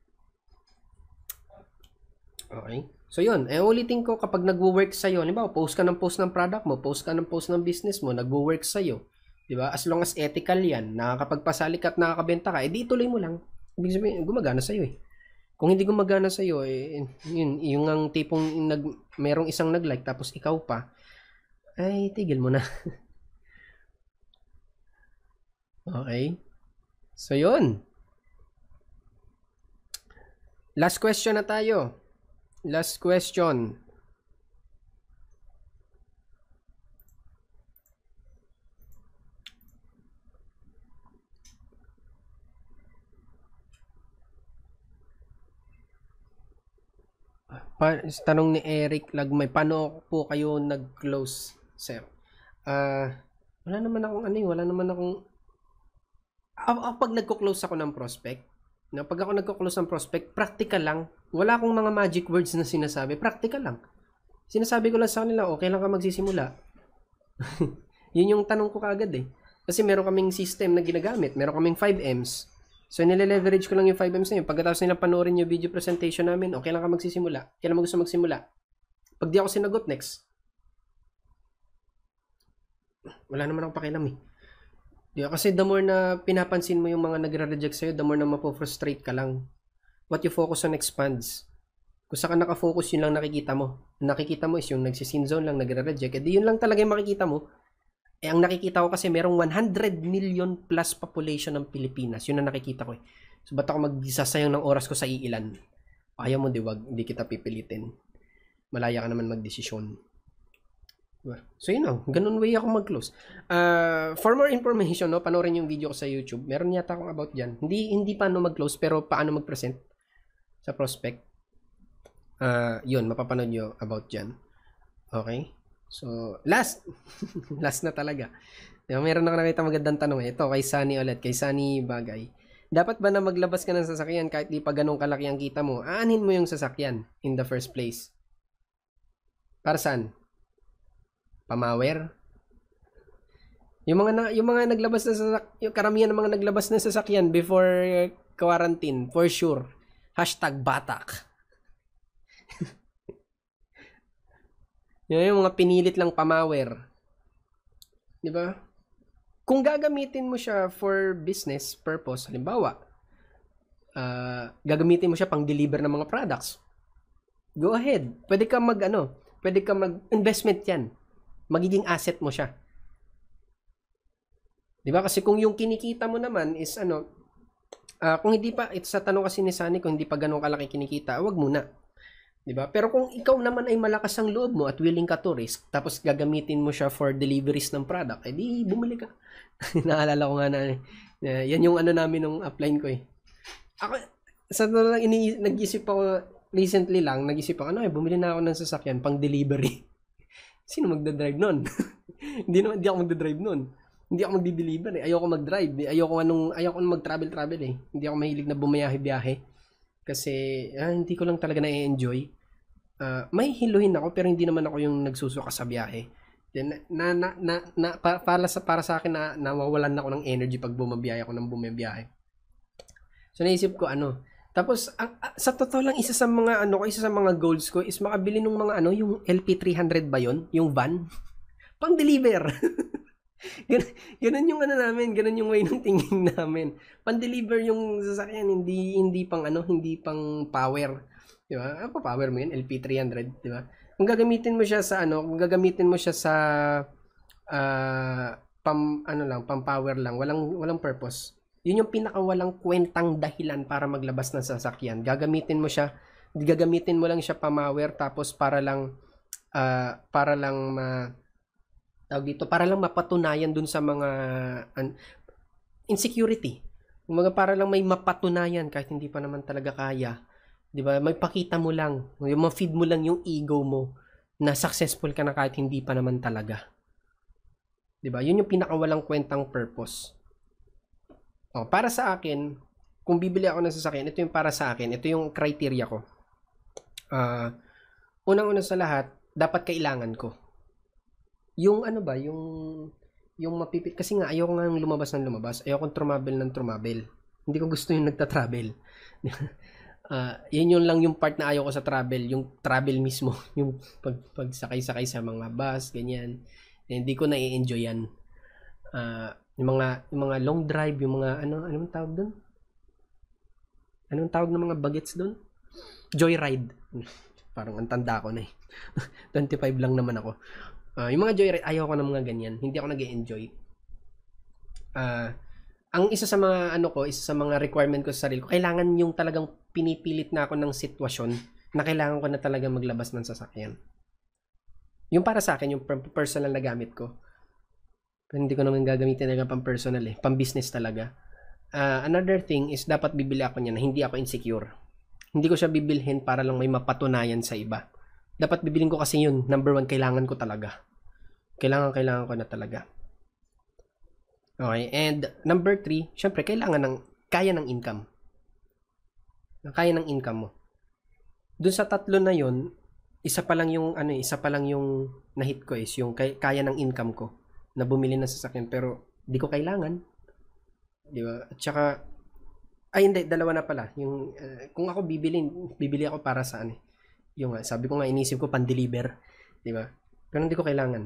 Speaker 1: Okay? So yun, eh ulitin ko kapag nagwo-work sa'yo, halimbawa, post ka ng post ng product mo, post ka ng post ng business mo, nagwo-work sa'yo. Diba? As long as ethical yan, nakakapagpasalik at nakakabenta ka, eh di ituloy mo lang. Ibig sabihin, gumagana sa'yo eh. Kung hindi gumagana sa'yo, eh, yun, yung ang tipong nag, merong isang nag-like tapos ikaw pa, ay tigil mo na. Okay? So yun. Last question na tayo. Last question. Pa, tanong ni Eric Lagmay, paano po kayo nag-close, sir? Ah, uh, wala naman akong ano, wala naman akong ako, ako pag nagko-close ako ng prospect, na pag ako nagko-close ng prospect, practical lang. Wala akong mga magic words na sinasabi, practical lang. Sinasabi ko lang sa kanila, okay lang ka magsisimula. Yun yung tanong ko kaagad eh. Kasi meron kaming system na ginagamit, meron kaming five M's. So, nile-leverage ko lang yung five M's na yun. Pagkatapos nila panoorin yung video presentation namin, okay lang ka magsisimula. Kailan mo gusto magsimula? Pag di ako sinagot, next. Wala naman akong pakialam eh. Diba? Kasi the more na pinapansin mo yung mga nagre-reject sa'yo, the more na mapo-frustrate ka lang. What you focus on expands. Kung saan ka nakafocus, yun lang nakikita mo. Nakikita mo is yung nagsisin zone lang, nagre-reject. Eh, di yun lang talaga yung makikita mo. Eh, ang nakikita ko kasi merong one hundred million plus population ng Pilipinas. Yun ang nakikita ko eh. So, ba't ako magsasayang ng oras ko sa iilan? Ayaw mo, di wag, hindi kita pipilitin. Malaya ka naman magdesisyon. Diba? So, yun know, ganun way ako mag-close. Uh, for more information, no, panoorin yung video ko sa YouTube. Meron yata akong about dyan. Hindi, hindi paano mag-close, pero paano mag-present sa prospect. Uh, yun, mapapanood nyo about dyan. Okay? So, last. Last na talaga. Diba, meron ako nakita magandang tanong. Eh. Ito, kay Sunny ulit. Kay Sunny Bagay. Dapat ba na maglabas ka ng sasakyan kahit di pa ganun kalaki ang kita mo? Aanhin mo yung sasakyan in the first place. Para saan? Pamawer? Yung mga na, yung mga naglabas na sasakyan, yung karamihan ng mga naglabas na sasakyan before quarantine, for sure. Hashtag batak. Yung mga pinilit lang pamawer. Di ba? Kung gagamitin mo siya for business purpose, halimbawa, uh, gagamitin mo siya pang deliver ng mga products, go ahead. Pwede ka mag, ano, pwede ka mag-investment yan. Magiging asset mo siya. Di ba? Kasi kung yung kinikita mo naman is, ano, uh, kung hindi pa, it's sa tanong kasi ni Sunny, kung hindi pa ganun kalaki kinikita, wag muna. Diba? Pero kung ikaw naman ay malakas ang loob mo at willing ka to risk, tapos gagamitin mo siya for deliveries ng product, edi bumili ka. Naalala ko nga na, uh, yan yung ano namin nung upline ko eh. Ako, sa lang, ini, nag-isip ako, recently lang, nag-isip ako, ano eh, bumili na ako ng sasakyan pang delivery. Sino magdadrive nun? Hindi naman, hindi ako magdadrive nun. Hindi ako magdi-deliver eh. Ayoko mag-drive. Ayoko anong, ayoko mag-travel-travel eh. Hindi ako mahilig na bumayahe-biyahe. Kasi ah, hindi ko lang talaga na-enjoy. Uh, may hiluhin ako pero hindi naman ako yung nagsusuka sa biyahe. Then, na, na, na, na, pa, para, sa, para sa akin na nawawalan ako ng energy pag bumabiyahe ako ng bumabiyahe. So naisip ko ano. Tapos ang, sa totoo lang isa sa mga ano ko, isa sa mga goals ko is makabili ng mga ano, yung L P three hundred ba yun? Yung van? Pang-deliver. Gan ganun yung ano namin, ganun yung way ng tingin namin. Pan-deliver yung sasakyan, hindi hindi pang ano, hindi pang power. Di ba? Ano pa power mo yun? L P three hundred, di ba? Kung gagamitin mo siya sa ano, kung gagamitin mo siya sa uh, pam ano lang, pang power lang, walang walang purpose. Yun yung pinakawalang kwentang dahilan para maglabas ng sasakyan. Gagamitin mo siya, gagamitin mo lang siya pamawer tapos para lang uh, para lang ma tawag dito, para lang mapatunayan dun sa mga an, insecurity. Mga para lang may mapatunayan kahit hindi pa naman talaga kaya. 'Di ba? May pakita mo lang, yung ma-feed mo lang yung ego mo na successful ka na kahit hindi pa naman talaga. 'Di ba? Yun yung pinakawalang kwentang purpose. Oh, para sa akin, kung bibili ako ng sasakyan, ito yung para sa akin, ito yung criteria ko. Uh, unang-una sa lahat, dapat kailangan ko. Yung ano ba, yung yung mapipit kasi nga ayoko nga lumabas ng lumabas, ayoko trumabel ng trumabel. Hindi ko gusto yung nagta-travel. uh, yun yun lang yung part na ayoko sa travel, yung travel mismo, yung pag pagsakay-sakay sa mga bus, ganyan. Eh, hindi ko na-enjoy yan. Uh, yung mga yung mga long drive, yung mga ano anong tawag doon? Anong tawag ng mga bagets doon? Joyride. Parang ang tanda ko na eh. twenty-five lang naman ako. Uh, yung mga joyride, ayaw ko ng mga ganyan. Hindi ako nag-e-enjoy. Uh, ang isa sa mga ano ko, isa sa mga requirement ko sa sarili ko, kailangan yung talagang pinipilit na ako ng sitwasyon na kailangan ko na talaga maglabas ng sasakyan. Yung para sa akin, yung personal na gamit ko. Pero hindi ko naman gagamitin talaga pang personal eh. Pang business talaga. Uh, another thing is dapat bibili ako niya na hindi ako insecure. Hindi ko siya bibilhin para lang may mapatunayan sa iba. Dapat bibilin ko kasi yun. Number one, kailangan ko talaga. Kailangan, kailangan ko na talaga. Okay, and number three, syempre, kailangan ng, kaya ng income. Kaya ng income mo. Doon sa tatlo na yun, isa pa lang yung, ano, isa pa lang yung na-hit ko is yung kay, kaya ng income ko na bumili ng sasakyan, pero di ko kailangan. Di ba? At saka, ay hindi, dalawa na pala. Yung, uh, kung ako bibilin, bibili ako para sa ano, yung sabi ko nga inisip ko pan-deliver, 'di ba? Pero hindi ko kailangan.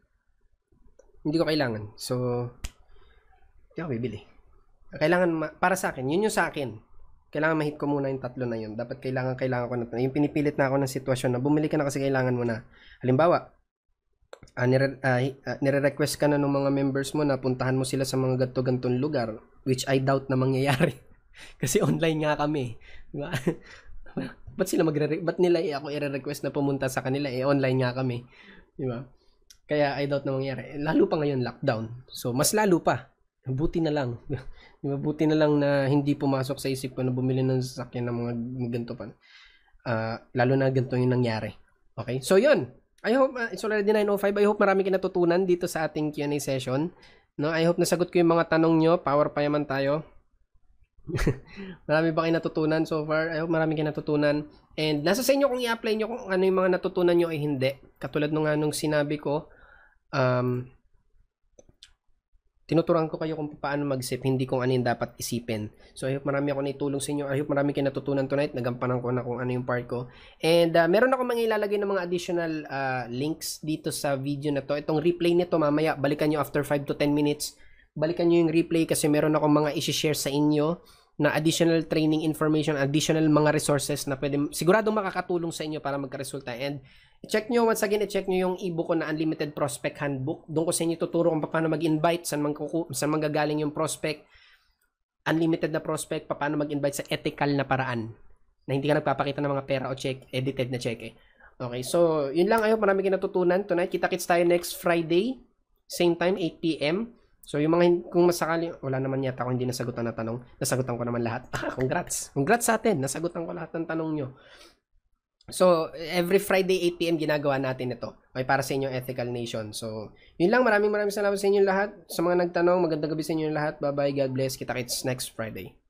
Speaker 1: Hindi ko kailangan. So hindi ako bibili. Kailangan para sa akin, yun yung sa akin. Kailangan ma-hit ko muna yung tatlo na yun. Dapat kailangan kailangan ko na. Yung pinipilit na ako ng sitwasyon na bumili ka na kasi kailangan mo na. Halimbawa, uh, nire, uh, uh, nire-request ka na ng mga members mo na puntahan mo sila sa mga ganto-gantong lugar, which I doubt na mangyayari. Kasi online nga kami, 'di ba? Ba't sila magre ba't nila eh, ako i-request na pumunta sa kanila eh online nga kami, di ba? Kaya I doubt na mangyari. Lalo pa ngayon lockdown. So mas lalo pa. Buti na lang. Di ba? Buti na lang na hindi pumasok sa isip ko na bumili ng sasakyan ng mga ganito pa. Uh, lalo na ganito yung nangyari. Okay? So yun. I hope, uh, it's already nine oh five. I hope marami kayo natutunan dito sa ating Q and A session. No, I hope nasagot ko yung mga tanong nyo. Power pa yaman tayo. Marami ba kayo natutunan so far? I hope marami kayo natutunan. And nasa sa inyo kung i-apply nyo kung ano yung mga natutunan nyo ay hindi. Katulad nung nga nung sinabi ko, um, tinuturuan ko kayo kung paano mag-isip, hindi kung ano yung dapat isipin. So, I hope marami ako naitulong sa inyo. I hope marami kayo natutunan tonight. Nagampanan ko na kung ano yung part ko. And uh, meron ako mga ilalagay ng mga additional uh, links dito sa video na to. Itong replay nito mamaya, balikan nyo after five to ten minutes. Balikan nyo yung replay kasi meron akong mga isi-share sa inyo na additional training information, additional mga resources na pwede, siguradong makakatulong sa inyo para magkaresulta. And i-check nyo, once again, i-check nyo yung ebook ko na Unlimited Prospect Handbook. Doon ko sa inyo tuturo kung paano mag-invite, saan, man saan manggagaling yung prospect, unlimited na prospect, paano mag-invite sa ethical na paraan na hindi ka nagpapakita ng mga pera o check, edited na check eh. Okay, so yun lang. Ayun, marami kayo natutunan tonight. Kita-kits tayo next Friday, same time, eight p m So, yung mga, kung masakali, wala naman yata ako hindi nasagutan na tanong. Nasagutan ko naman lahat. Congrats. Congrats sa atin. Nasagutan ko lahat ng tanong nyo. So, every Friday, eight p m ginagawa natin ito. Okay, para sa inyong Ethical Nation. So, yun lang. Maraming maraming salamat sa inyo lahat. Sa mga nagtanong, magandang gabi sa inyo lahat. Bye-bye. God bless. Kita-kits next Friday.